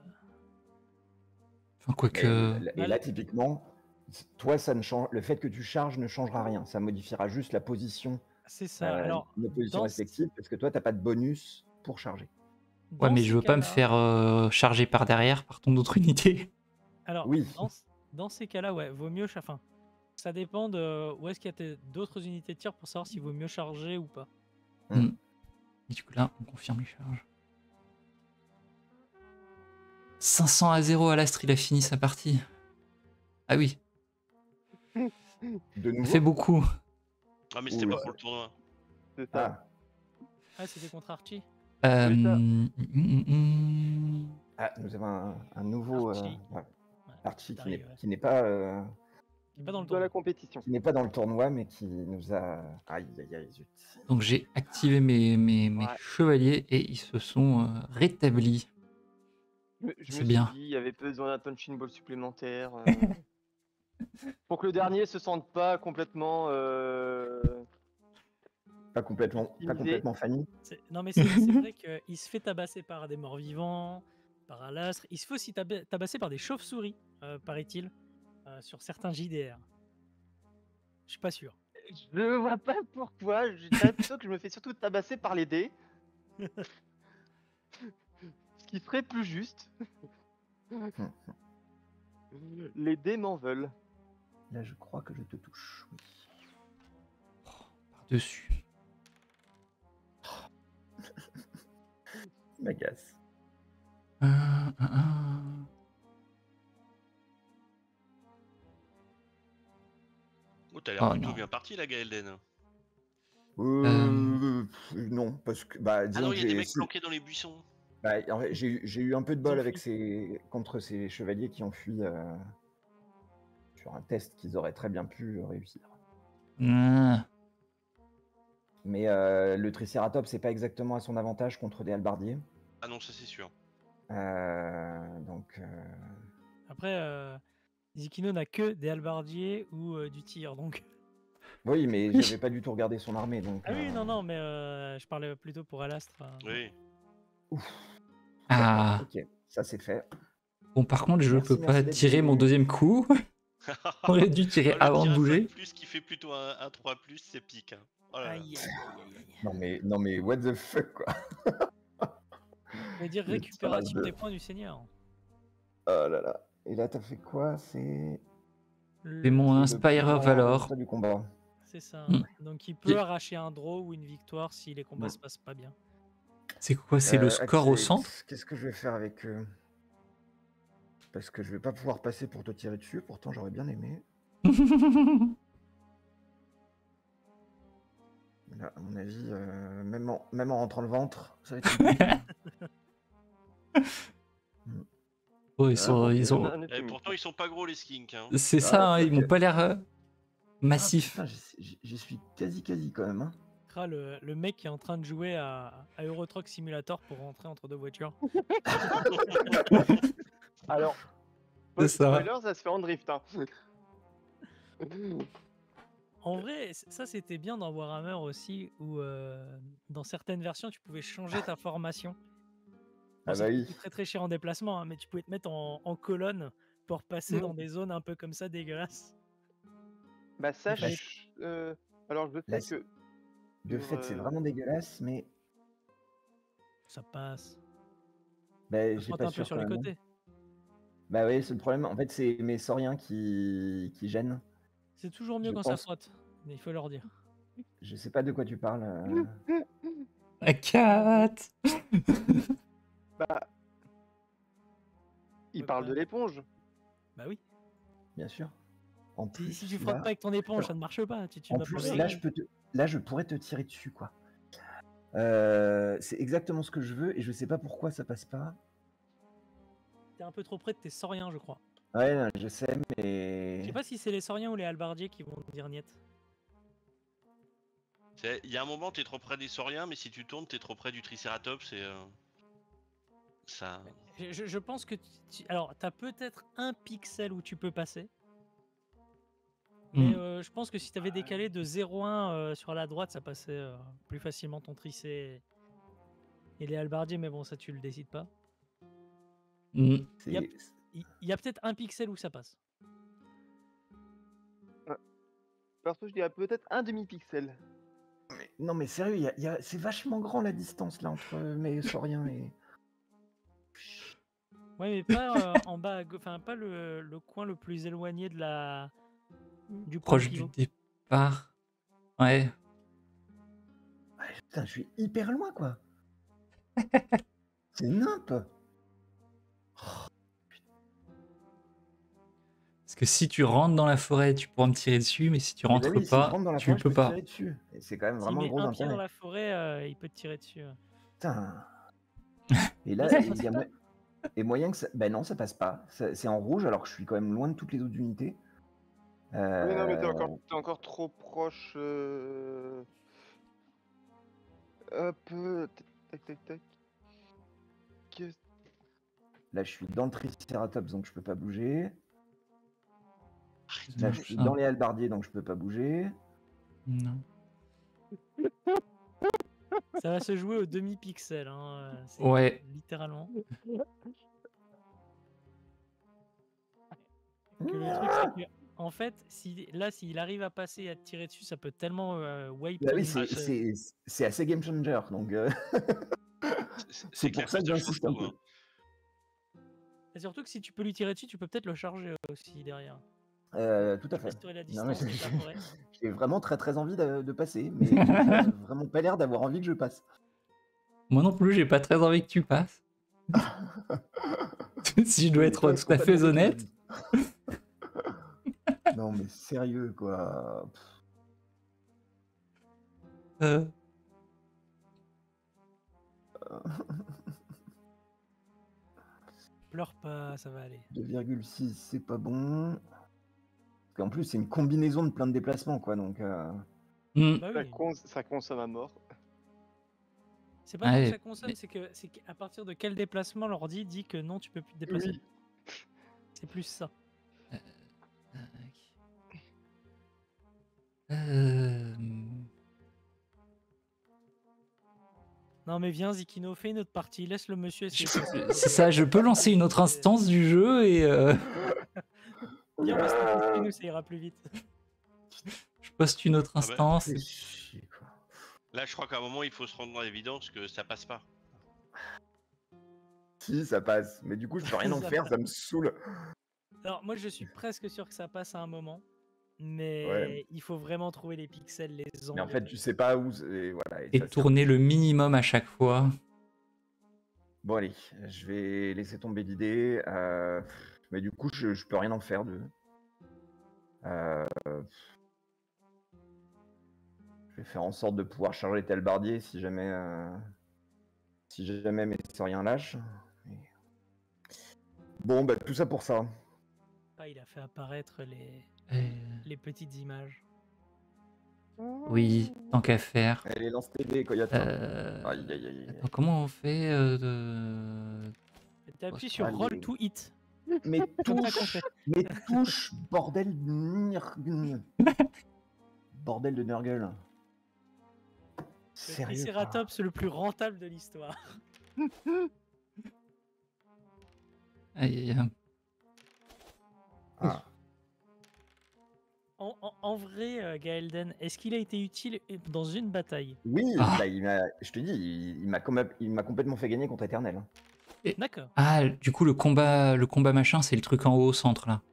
Enfin, Mais, quoique. l- et Bah, là, le- typiquement, toi, ça ne change. Le fait que tu charges ne changera rien. Ça modifiera juste la position, c'est ça. euh, Alors, nos positions dans, respectives, parce que toi, t'as pas de bonus pour charger. Ouais, dans mais ces je veux pas me cas-là- faire euh, charger par derrière par ton autre unité. Alors, Oui. dans, c- dans ces cas-là, ouais, vaut mieux. cha- Enfin, ça dépend de où est-ce qu'il y a tes- d'autres unités de tir pour savoir s'il vaut mieux charger ou pas. Et du coup, là, on confirme les charges. cinq cents à zéro à l'astre, il a fini sa partie. Ah oui, De ça nouveau. fait beaucoup. Ah, mais c'était Oula. pas pour le tournoi. C'est ça. Ah, Ah, c'était contre Archie. Euh, Oui, ça. hum, hum, hum. ah, nous avons un, un nouveau euh, Archie. ouais, Ouais, Archie qui t'arrives, n'est ouais. qui n'est pas euh, Il est pas dans le Dans la tournoi. compétition. qui n'est pas dans le tournoi, mais qui nous a. Aïe aïe aïe zut. Donc j'ai activé mes, mes, mes Ouais. chevaliers et ils se sont euh, rétablis. Je, me- je C'est me bien. suis dit, il y avait besoin d'un punching ball supplémentaire. euh, pour que le dernier se sente pas complètement. euh, Pas complètement, pas Optimisé. complètement Fanny. C'est- Non, mais c'est c'est vrai qu'il se fait tabasser par des morts vivants, par un lastre. Il se fait aussi tab- tabasser par des chauves-souris, euh, paraît-il, euh, sur certains J D R. Je suis pas sûr. Je vois pas pourquoi. J'ai l'impression que je me fais surtout tabasser par les dés. Ce qui serait plus juste. Les dés m'en veulent. Là, je crois que je te touche. Oui. Par-dessus. Il m'agace. Euh, euh, euh. Oh, t'as l'air Oh, plutôt non. bien parti, la Gaelden. Euh, pff, Non, parce que bah, Ah disons non, que il y a des j'ai mecs si- planqués dans les buissons. bah, en fait, j'ai eu- j'ai eu un peu de Ils bol ont avec fui. ces contre ces chevaliers qui ont fui euh, sur un test qu'ils auraient très bien pu réussir. Ah. Mais euh, le Triceratops, c'est pas exactement à son avantage contre des halbardiers. Ah non, ça c'est sûr. Euh, donc, euh, Après, euh, Zikino n'a que des halbardiers ou euh, du tir, donc. oui, mais j'avais pas du tout regardé son armée. Donc, Ah oui, euh, non, non, mais euh, je parlais plutôt pour Alastre. euh. Oui. Ah. Ok, ça c'est fait. Bon, par contre, je Merci, peux merci pas d'être tirer mon venu. deuxième coup. On aurait dû tirer Oh, le avant de tir à bouger. cinq plus qui fait plutôt un, un trois plus, c'est pique. Hein. Oh là là. Aïe, aïe, aïe, aïe, aïe. Non mais, non mais what the fuck quoi. Je veux dire Le récupération tirage de- des points du seigneur. Oh là là. Et là t'as fait quoi? C'est... C'est mon le Inspire plus of grand Valor. résultat du combat. C'est ça. Mm. Donc il peut J'ai- arracher un draw ou une victoire si les combats Ouais. se passent pas bien. C'est quoi? C'est le Euh, score au Axé, centre? Qu'est-ce que je vais faire avec eux? Parce que je vais pas pouvoir passer pour te tirer dessus, pourtant j'aurais bien aimé. Là, à mon avis, euh, même, en, même en rentrant le ventre, ça va être compliqué. Oh, ils Ah, sont, bon, ils ont... Un autre Et mythe. pourtant, ils sont pas gros les skinks. Hein. C'est Ah, ça, hein, ils quoique. m'ont pas l'air euh, Ah, massifs. putain, j'y- j'y j'y suis quasi quasi quand même. Hein. Kra, Le, le mec qui est en train de jouer à, à Euro Truck Simulator pour rentrer entre deux voitures. Alors, C'est ça. spoiler, ça se fait en drift. Hein. En vrai, c- ça c'était bien dans Warhammer aussi, où euh, dans certaines versions tu pouvais changer ta formation. Ah Bon, bah ça oui. coûtait très très cher en déplacement, hein, mais tu pouvais te mettre en, en colonne pour passer Mm. dans des zones un peu comme ça dégueulasses. Bah ça, Il fallait- je- euh, alors je Là, sais que De Sur, fait, c'est euh, vraiment dégueulasse, mais Ça passe. bah, Ça j'ai frotte pas un peu sûr sur quand les même. hein. côtés. Bah oui, c'est le problème. En fait, c'est mes sauriens qui, qui gênent. C'est toujours mieux Je quand ça pense- frotte, mais il faut leur dire. Je sais pas de quoi tu parles. euh. La quatre. bah, il Ouais, parle ouais. de l'éponge. Bah oui. Bien sûr. En Si, plus, si tu là, frottes pas avec ton éponge, ça ne marche pas. Tu, tu en vas pas plus, avec- là, je peux te- là, je pourrais te tirer dessus, quoi. Euh, c'est exactement ce que je veux et je sais pas pourquoi ça passe pas. T'es un peu trop près de tes sauriens, je crois. Ouais, non, je sais, Je mais sais pas si c'est les sauriens ou les halbardiers qui vont dire niet. C'est- Il y a un moment, t'es trop près des sauriens, mais si tu tournes, t'es trop près du Triceratops et euh, ça. Je, je- je pense que tu, tu- alors t'as peut-être un pixel où tu peux passer, mais Mm. euh, je pense que si t'avais décalé de zéro un euh, sur la droite, ça passait euh, plus facilement ton tricé et les halbardiers, mais bon, ça tu le décides pas. Mm. c'est Yep. Il il y a peut-être un pixel où ça passe. Perso, je dirais peut-être un demi-pixel. non mais sérieux, il y a- il y a- c'est vachement grand la distance là entre mes sauriens et. Ouais, mais pas euh, en bas, à gau- enfin pas le, le coin le plus éloigné de la du point Proche de du pivot. départ. Ouais. Ah, putain, je suis hyper loin quoi. C'est nimp. Parce que si tu rentres dans la forêt, tu pourras me tirer dessus, mais si tu Eh ben rentres oui, si je pas, rentre dans la tu forêt, je peux peux te pas. tirer dessus. Et c'est quand même S'il vraiment le met gros un pied dans intérêt. la forêt, euh, il peut te tirer dessus. euh. Putain. Et là, Ça il passe y a pas. mo- et moyen que ça. Ben non, ça passe pas. Ça- C'est en rouge alors que je suis quand même loin de toutes les autres unités. Oui, non, mais t'es Euh, encore, t'es encore trop proche. euh, Hop, euh, tac, tac, tac. Qu'est-ce- Là, je suis dans le Triceratops donc je peux pas bouger. Arrête. Là, je suis dans les halbardiers donc je peux pas bouger. Non. Ça va se jouer au demi-pixel, hein, euh, c'est Ouais. littéralement. Que le truc, c'est que, en fait, si, là, s'il arrive à passer et à te tirer dessus, ça peut tellement euh, wipe Bah ton oui, équipe, c'est- euh, c'est c'est assez game changer donc. euh, C'est- C'est clair pour ça que ça change j'insiste un tout, peu. hein. et surtout que si tu peux lui tirer dessus, tu peux peut-être le charger euh, aussi derrière. Euh, tout à fait. Restaurer la Non, mais distance c'est- avec la forêt. J'ai vraiment très très envie de, de passer, mais j'ai pas- vraiment pas l'air d'avoir envie que je passe. Moi non plus, j'ai pas très envie que tu passes. Si je dois Mais être toi, tout faut à pas fait demander ton honnête. avis. Non mais sérieux quoi. euh, Pleure pas, ça va aller. deux virgule six c'est pas bon. Parce qu'en plus c'est une combinaison de plein de déplacements quoi donc. euh, hmm. Bah Ça, oui. cons- ça consomme à mort. C'est pas tant Ouais, que ça consomme, mais- c'est que c'est qu'à partir de quel déplacement l'ordi dit que non, tu peux plus te déplacer. Oui. C'est plus ça. Euh, Non mais viens Zikino, fais une autre partie, laisse le monsieur essayer. je- C'est ça, je peux lancer une autre instance du jeu et. euh, Viens, on va se rencontrer, nous, ça ira plus vite. Je poste une autre bah, instance. C'est chier, quoi. Là, je crois qu'à un moment, il faut se rendre dans l'évidence que ça passe pas. Si, ça passe. Mais du coup, je peux rien en Ça faire, passe. ça me saoule. Alors, moi, je suis presque sûr que ça passe à un moment. Mais Ouais. il faut vraiment trouver les pixels, les angles. Mais en fait, tu sais pas où. c'est- Voilà, et Et ça, c'est tourner le minimum à chaque fois. Bon, allez, je vais laisser tomber l'idée. euh, Mais du coup, je, je peux rien en faire de. Euh, Je vais faire en sorte de pouvoir charger tel bardier si jamais. euh, Si jamais mes sauriens lâchent. Et- Bon, bah, tout ça pour ça. Ah, il a fait apparaître les, Euh, les petites images. oui, tant qu'à faire. Allez, lance T V, Coyote. Euh, Aïe, aïe, aïe, aïe. attends, comment on fait euh, de... T'appuies sur Allez. Roll to Hit. Mais Comme ça qu'on touche, fait. mais touche, bordel de nir- bordel de Nurgle. Le Sérieux. Triceratops le plus rentable de l'histoire. Aïe, aïe, aïe. Ah. En, en- en vrai, euh, Gaelden, est-ce qu'il a été utile dans une bataille? Oui, Ah. bah, il m'a, je te dis, il, il m'a com- il m'a complètement fait gagner contre Éternel. hein. D'accord. Ah, du coup, le combat, le combat machin, c'est le truc en haut au centre, là.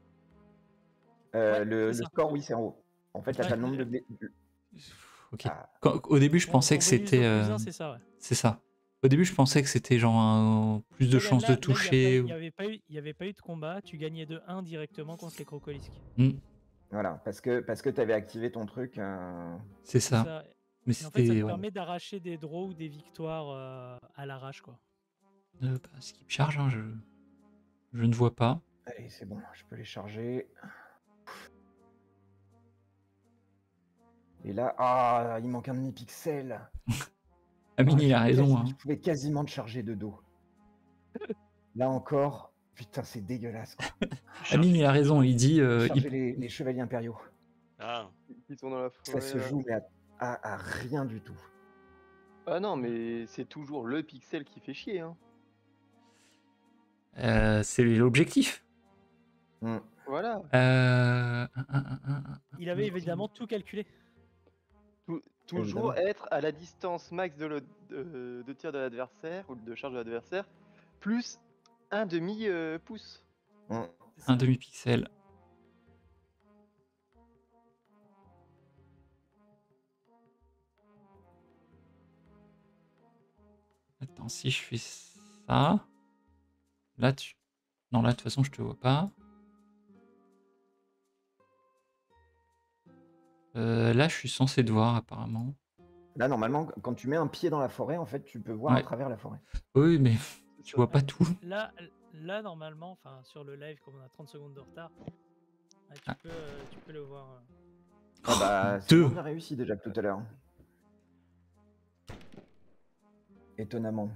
Euh, Ouais, le, c'est le ça. score, oui, c'est en haut. En fait, t'as Ouais. pas le nombre de. blé- Ok. Ah, Quand- au début, je Ton- pensais ton que bonus de c'était... plus euh, un, c'est ça, ouais. c'est ça. Au début, je pensais que c'était genre un- plus de Là, chances là, de là, il y a pas toucher. eu- ou- Il n'y avait, pas eu- il y avait pas eu de combat, tu gagnais de un directement contre les crocolisques. Hmm, voilà, parce que parce que t'avais activé ton truc. euh, c'est C'est ça. ça. Mais Et en fait, ça c'était... te ouais. permet d'arracher des draws ou des victoires euh, à l'arrache, quoi. Euh, bah, skip charge, hein, je... je ne vois pas. Allez, c'est bon, je peux les charger. Et là, ah, il manque un demi-pixel. Amine, Ah, il a je raison. quasi- hein. Je pouvais quasiment te charger de dos. Là encore, putain, c'est dégueulasse. Quoi. Amine, il a raison. Il dit... euh, il- Charger les, les chevaliers impériaux. Ah, Qui sont dans la Ça forêt. se là. joue, mais à, à- à rien du tout. Ah non, mais c'est toujours le pixel qui fait chier. Hein. euh, c'est l'objectif. Hmm. Voilà. Euh... un, un, un, un, un. Il avait évidemment tout calculé. Tou- toujours Évidemment. être à la distance max de, le- de, de tir de l'adversaire ou de charge de l'adversaire, plus un demi euh, pouce. Hmm. Un demi-pixel. Attends, si je fais ça... Là, tu... Non, là, de toute façon, je te vois pas. Euh, là, je suis censé te voir, apparemment. Là, normalement, quand tu mets un pied dans la forêt, en fait, tu peux voir Ouais. à travers la forêt. Oui, mais C'est tu ça. vois pas tout. Là, là normalement, enfin sur le live, comme on a trente secondes de retard, ah, tu, Ah. peux, euh, tu peux le voir. euh. Ah bah, c'est Deux. bon, on a réussi déjà tout à l'heure. Étonnamment.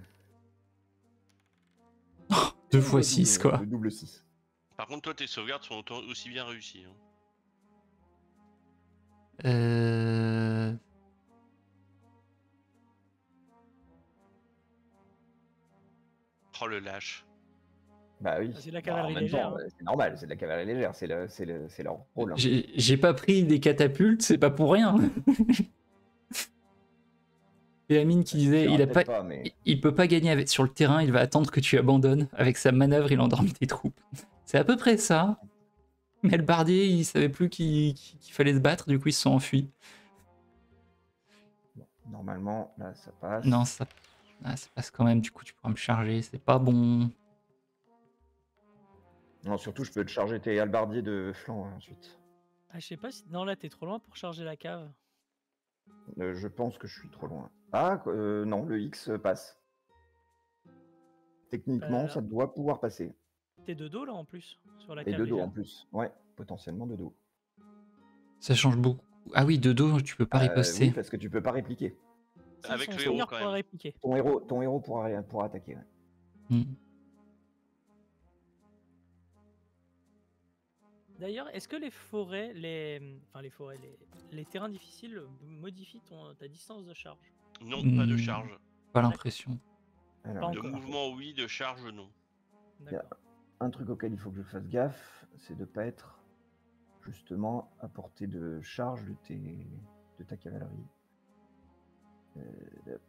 Deux Le fois double- six, quoi. Le double six. par contre, toi, tes sauvegardes sont autant- aussi bien réussies. hein. Euh... Oh le lâche. Bah oui. Ah, c'est de la Bah, en cavalerie même légère, temps, hein. euh, c'est normal, c'est de la cavalerie légère, c'est le, c'est le, c'est leur rôle. hein. J'ai j'ai pas pris des catapultes, c'est pas pour rien. Et Amine qui disait, Je il a dirais pas, peut-être mais il- il peut pas gagner avec, sur le terrain, il va attendre que tu abandonnes. Avec sa manœuvre, il endormit tes troupes. C'est à peu près ça. Mais le bardier, il savait plus qu'il qu'il- qu'il fallait se battre, du coup ils se sont enfuis. normalement, là, ça passe. Non, ça, ah, ça passe quand même, du coup tu pourras me charger, c'est pas bon. Non, surtout, je peux te charger tes halbardiers de flanc hein, ensuite. Ah, je sais pas si. Non, là, t'es trop loin pour charger la cave. Euh, je pense que je suis trop loin. Ah, euh, non, le X passe. Techniquement, Bah, ça doit pouvoir passer. T'es de dos là en plus sur la Et cave. de dos légère. en plus. Ouais, potentiellement de dos. Ça change beaucoup. Ah oui, de dos, tu peux pas Euh, riposter. oui, parce que tu peux pas répliquer. Si, Avec son le seigneur héros, quand pourra même. répliquer. Ton héros, ton héros pourra, pourra attaquer. ouais. Hmm. D'ailleurs, est-ce que les forêts, les, enfin les forêts, les, les terrains difficiles modifient ton, ta distance de charge? Non, pas de Hmm. charge. Pas l'impression. Alors, Pas De encore. mouvement, oui, de charge, non. D'accord. un truc auquel il faut que je fasse gaffe, c'est de ne pas être justement à portée de charge de, tes... de ta cavalerie. Euh,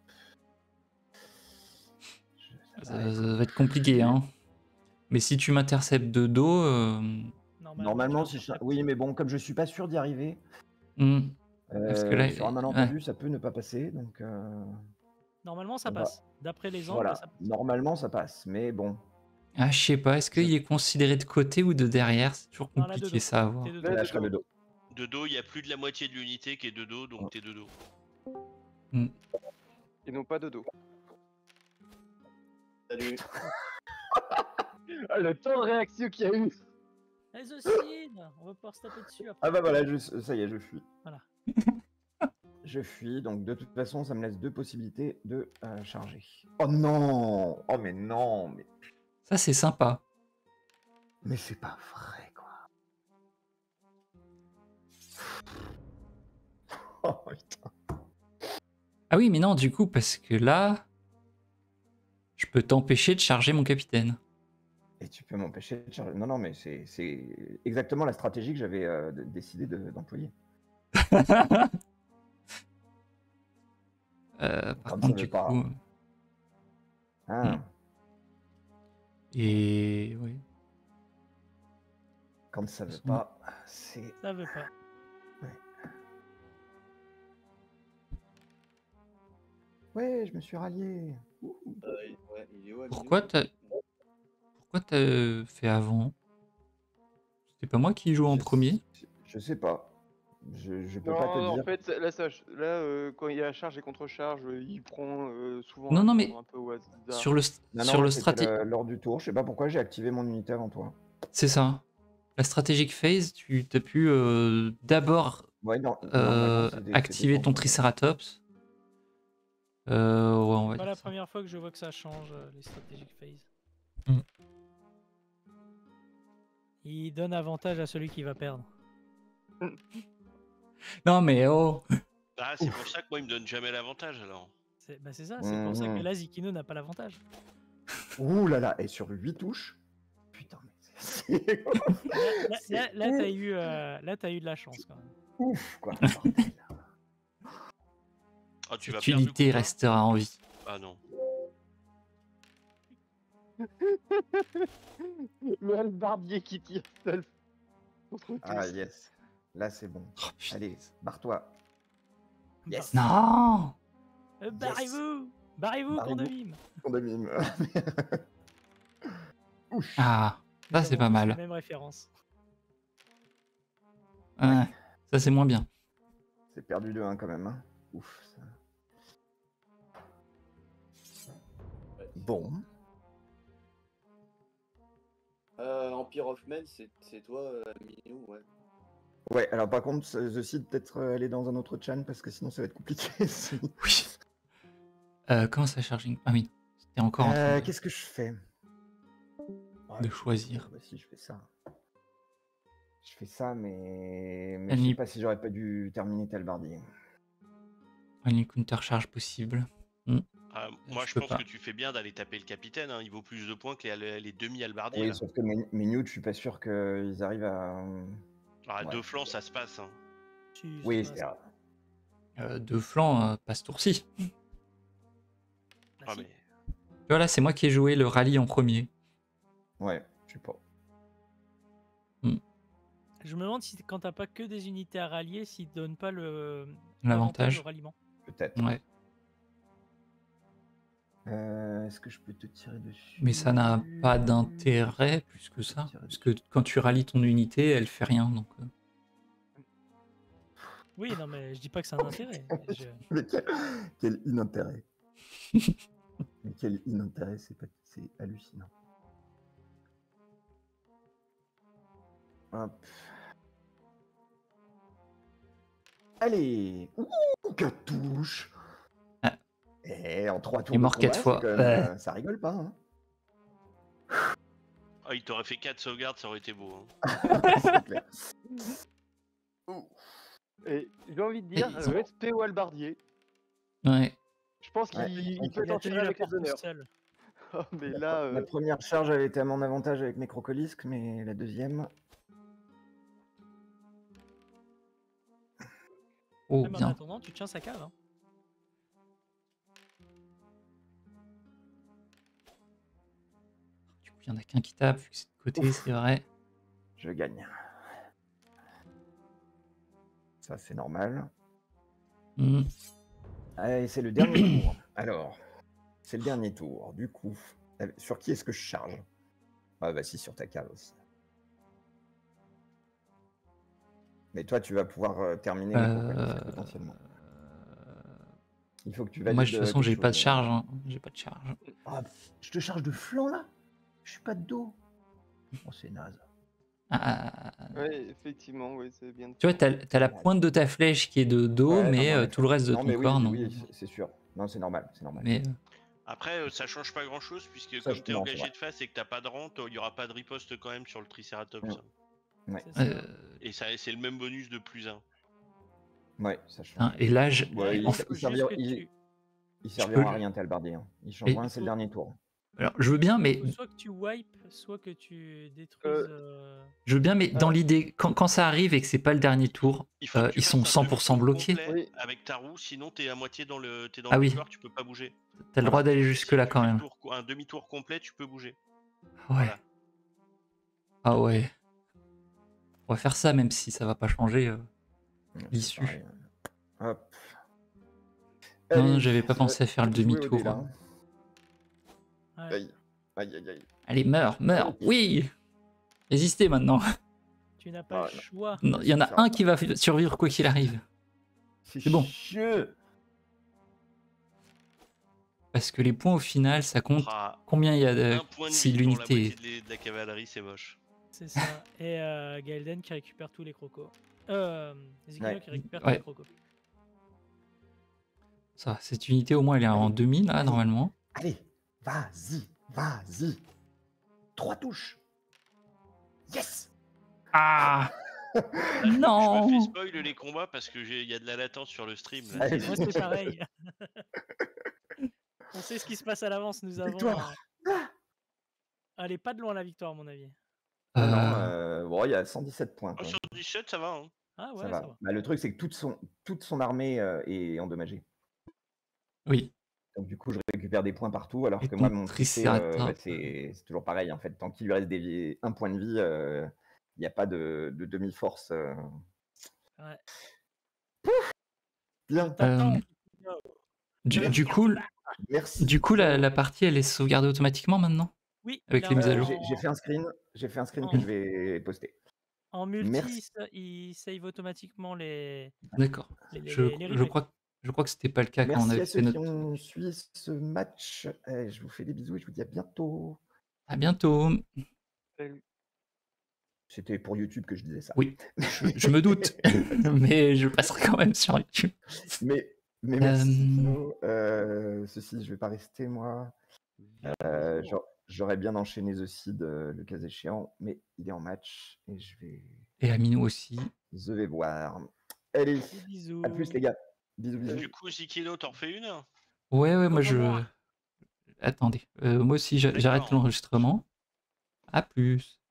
je... Ça, ça va être compliqué, hein. Mais si tu m'interceptes de dos... Euh... Normalement, Normalement, tu si je... l'interceptes. oui, mais bon, comme je suis pas sûr d'y arriver, hmm. euh, Parce que là, sur un ouais. malentendu, ça peut ne pas passer. Donc, euh, Normalement, ça on va- passe. D'après les angles, voilà, ça passe. normalement, ça passe. Mais bon, Ah, je sais pas, est-ce qu'il est considéré de côté ou de derrière? C'est toujours Non, là, de compliqué dos. ça à voir. T'es de Là, dos. là, je serai de dos. De dos, il y a plus de la moitié de l'unité qui est de dos, donc t'es de dos. Et non pas de dos. Salut. Ah, le temps de réaction qu'il y a eu. Les Ossines, on va pouvoir se taper dessus après. Ah bah voilà, je... ça y est, je fuis. Voilà. Je fuis, donc de toute façon, ça me laisse deux possibilités de euh, charger. Oh non! Oh mais non! Mais, Ça, c'est sympa. mais c'est pas vrai, quoi. Oh putain. Ah oui, mais non, du coup, parce que là, je peux t'empêcher de charger mon capitaine. Et tu peux m'empêcher de charger. Non, non, mais c'est c'est exactement la stratégie que j'avais euh, d- décidé de- d'employer. Euh, par Comme contre, ça du veut pas. coup... Ah, Hmm. Et... Oui. quand ça veut Façon- pas, c'est. Ça veut pas. Ouais, je me suis rallié. Ouh. Euh, ouais, il est où, Aminou Pourquoi t'as... Pourquoi t'as fait avant? C'était pas moi qui joue en Je premier? sais- Je sais pas. Je, je peux Non, pas te en dire. fait, là, ça, là euh, quand il y a charge et contre-charge, euh, il prend euh, souvent Non, un non, tour mais un peu au hasard. Sur le, st- Non, sur non, le c'était straté... le- lors du tour. Je sais pas pourquoi j'ai activé mon unité avant toi. C'est ça. La strategic phase, tu as pu euh, d'abord Ouais, non, euh, normalement, c'était- activer c'était ton pour- Triceratops. Euh, ouais, on va C'est pas dire la ça. première fois que je vois que ça change euh, les strategic phases. Mm. Il donne avantage à celui qui va perdre. Non mais oh. Ah, c'est pour ça que moi, il me donne jamais l'avantage alors. C'est bah, c'est ça, c'est pour ça que Mhm. là, Zikino n'a pas l'avantage. Ouh là là, et sur huit touches. Putain, mais c'est c'est Là, là, C'est là, là, t'as eu, euh, là, t'as eu de la chance quand même. ouf, quoi. bordel. Ah, tu vas Cette perdre du unité combat restera en vie. Ah non. Le halbardier qui tire seul contre tous. Ah yes, là c'est bon. Oh, putain. Allez, barre-toi. Yes. Non. Euh, barrez-vous Barrez-vous, Barrez-vous. Condamine. On a mis une- Ouch. Ah, là c'est pas mal. Même référence. Ouais, ça c'est moins bien. C'est perdu de un quand même. Hein. Ouf. Ça. Bon. Euh, Empire of Men, c'est c'est toi, euh, Aminou, ouais. Ouais, alors par contre, The Seed, peut-être euh, aller dans un autre chan parce que sinon ça va être compliqué. si- Oui. Euh, comment ça charging? Ah oui, c'était encore en Euh, train de, Qu'est-ce que je fais Ouais, de choisir. bah, si je fais ça. Je fais ça, mais, mais Elle je sais n'y- pas si j'aurais pas dû terminer Talbardier. Une counter charge possible. Ah, moi, je je, peux pense pas. que tu fais bien d'aller taper le capitaine. Hein. Il vaut plus de points que les, les demi-albardiers. Oui, là. sauf que mes, mes nudes, je suis pas sûr qu'ils arrivent à. Alors, à ouais. deux flancs, ça se passe. Hein. Si, Oui, ça c'est passe. vrai. Euh, deux flancs, euh, pas ce tour-ci. Tu Bah, Ah, si. mais... vois là, c'est moi qui ai joué le rallye en premier. Ouais, je sais pas. Je me demande si quand t'as pas que des unités à rallier, s'ils te donnent pas le L'avantage. au ralliement. Peut-être. Ouais. Euh, Est-ce que je peux te tirer dessus Mais ça n'a pas d'intérêt plus que ça. Parce que quand tu rallies ton unité, elle fait rien. Donc, euh, Oui, non, mais je dis pas que c'est un intérêt. Je- Mais quel, quel inintérêt. Mais quel inintérêt, c'est pas... c'est hallucinant. Hop. Allez. Ouh, que touche. Ah. Et en trois tours Il est de mort combat, quatre c'est fois. quand même, Ouais. euh, ça rigole pas. Hein. Ah, il t'aurait fait quatre sauvegardes, ça aurait été beau. Hein. C'est clair. Et j'ai envie de dire, Et ils ont- respect au halbardier. ouais. Je pense qu'il Ouais. il Il peut Il a t'en tenu tirer la avec les porte tout honneurs. seul. Oh, mais là, La euh, première charge avait été à mon avantage avec mes crocolisques, mais la deuxième. Oh, Même en bien. attendant, tu tiens sa cave. Hein. Du coup, il y en a qu'un qui tape, vu que c'est de côté, Ouf. c'est vrai. Je gagne. Ça, c'est normal. Hmm. Allez, c'est le dernier tour. Alors, c'est le dernier tour. Du coup, euh, sur qui est-ce que je charge? Ah bah si, sur ta cave aussi. Mais toi, tu vas pouvoir euh, terminer mes crocolisques, Euh, potentiellement. Il faut que tu valides Moi, de toute euh, façon, quelque j'ai pas de chose. charge. Hein. J'ai pas de charge. Ah, je te charge de flanc, là? Je suis pas de dos. Oh, c'est naze. Ah, ouais, effectivement, ouais, c'est bien. de tu vois, faire. t'as as la pointe de ta flèche qui est de dos, Ouais, non, mais mais en euh, effet. tout le reste de Non, ton mais oui, corps, non. oui, c'est- c'est sûr. Non, c'est normal, c'est normal. Mais euh, Après, euh, ça change pas grand chose, puisque Ça, comme je- t'es non, c'est engagé vrai. de face et que t'as pas de rente, il y aura pas de riposte quand même sur le Triceratops. Mm. Ouais. C'est ça. euh, Et ça, c'est le même bonus de plus un. Ouais, ça change. hein, et là, je... Là, Ouais, il il, en faut il juste servira, que il- tu... il Je servira peux- à rien, Talbardier. Hein. Il change Mais- rien, c'est le dernier tour. alors, je veux bien, mais faut soit que tu wipes, soit que tu détruises... Euh, euh, je veux bien, mais dans Ah. l'idée, quand, quand ça arrive et que c'est pas le dernier tour, Il faut que euh, tu ils fasses sont un cent pour cent demi-tour bloqués. complet Oui. avec ta roue, sinon t'es à moitié dans le, t'es dans Ah le oui. couloir, tu peux pas bouger. T'as le droit Voilà. d'aller Si jusque là tu quand fais le même. tour- un demi-tour complet, tu peux bouger. Ouais. Voilà. Ah ouais. On va faire ça, même si ça va pas changer euh, Ouais, c'est l'issue. pareil. Hop. Non, non, Allez, j'avais pas ça pensé à va faire le jouer au demi-tour. dé, là. ouais. Aïe, aïe, aïe, aïe. Allez, meurs, meurs. Allez. Oui. Résistez maintenant. Tu n'as pas Ah, le non. choix. Non, il y en Ça a va un pas. qui va f- survivre quoi qu'il arrive. C'est bon. chieux. Parce que les points au final, ça compte. Ah, Combien il y a de... un point de si vie pour la moitié l'unité. de, les- de la cavalerie, c'est moche. C'est ça. Et euh, Gaelden qui récupère tous les crocos. Euh, Zikino Ouais. qui récupère Ouais. tous les crocos. Ça, cette unité, au moins, elle est en demi, là, normalement. Allez, vas-y, vas-y. Trois touches. Yes. Ah Là, je, me- Non. je me fais spoil les combats parce que j'ai- il y a de la latence sur le stream. Là. Allez. Moi, c'est pareil. On sait ce qui se passe à l'avance. Nous avons. Victoire. euh, Elle est pas de loin la victoire, à mon avis. Ah non, Euh, euh, bon, il y a cent dix-sept points. Oh, quoi. sur dix-sept, ça va. Hein. Ah ouais, ça ça va. va. Bah, le truc, c'est que toute son, toute son armée euh, est endommagée. Oui. Donc du coup, je récupère des points partout, alors Et que ton moi, mon tricé, euh, Triceratops. bah, c'est c'est toujours pareil, en fait. Tant qu'il lui reste des, un point de vie, euh, il n'y a pas de, de demi-force. euh. Ouais. Bien, T'attends. Euh, du, du coup, l- merci. du coup la, la partie, elle est sauvegardée automatiquement maintenant. Oui. Avec il les a- mises à Euh, jour. J'ai j'ai fait un screen, j'ai fait un screen En- que je vais poster. En multi, Merci. il sa- il save automatiquement les. D'accord. les, les- Je, les- les je replays. crois, je crois que c'était pas le cas quand on Merci avait à ceux fait qui notre. ont suivi ce match. Eh, je vous fais des bisous et je vous dis à bientôt. À bientôt. C'était pour YouTube que je disais ça. Oui, je, je me doute, mais je passerai quand même sur YouTube. Mais, mais merci. Euh, Kino. Euh, ceci, je vais pas rester moi. Euh, j'a- J'aurais bien enchaîné The Seed euh, le cas échéant, mais il est en match et je vais, Et Aminou aussi. je vais voir. Allez, Des bisous. à plus les gars. Bisous, bisous. Du coup, Zikino, t'en refais une Ouais, ouais, moi je. Comment? Attendez, euh, moi aussi j'a- j'arrête D'accord. l'enregistrement. À plus.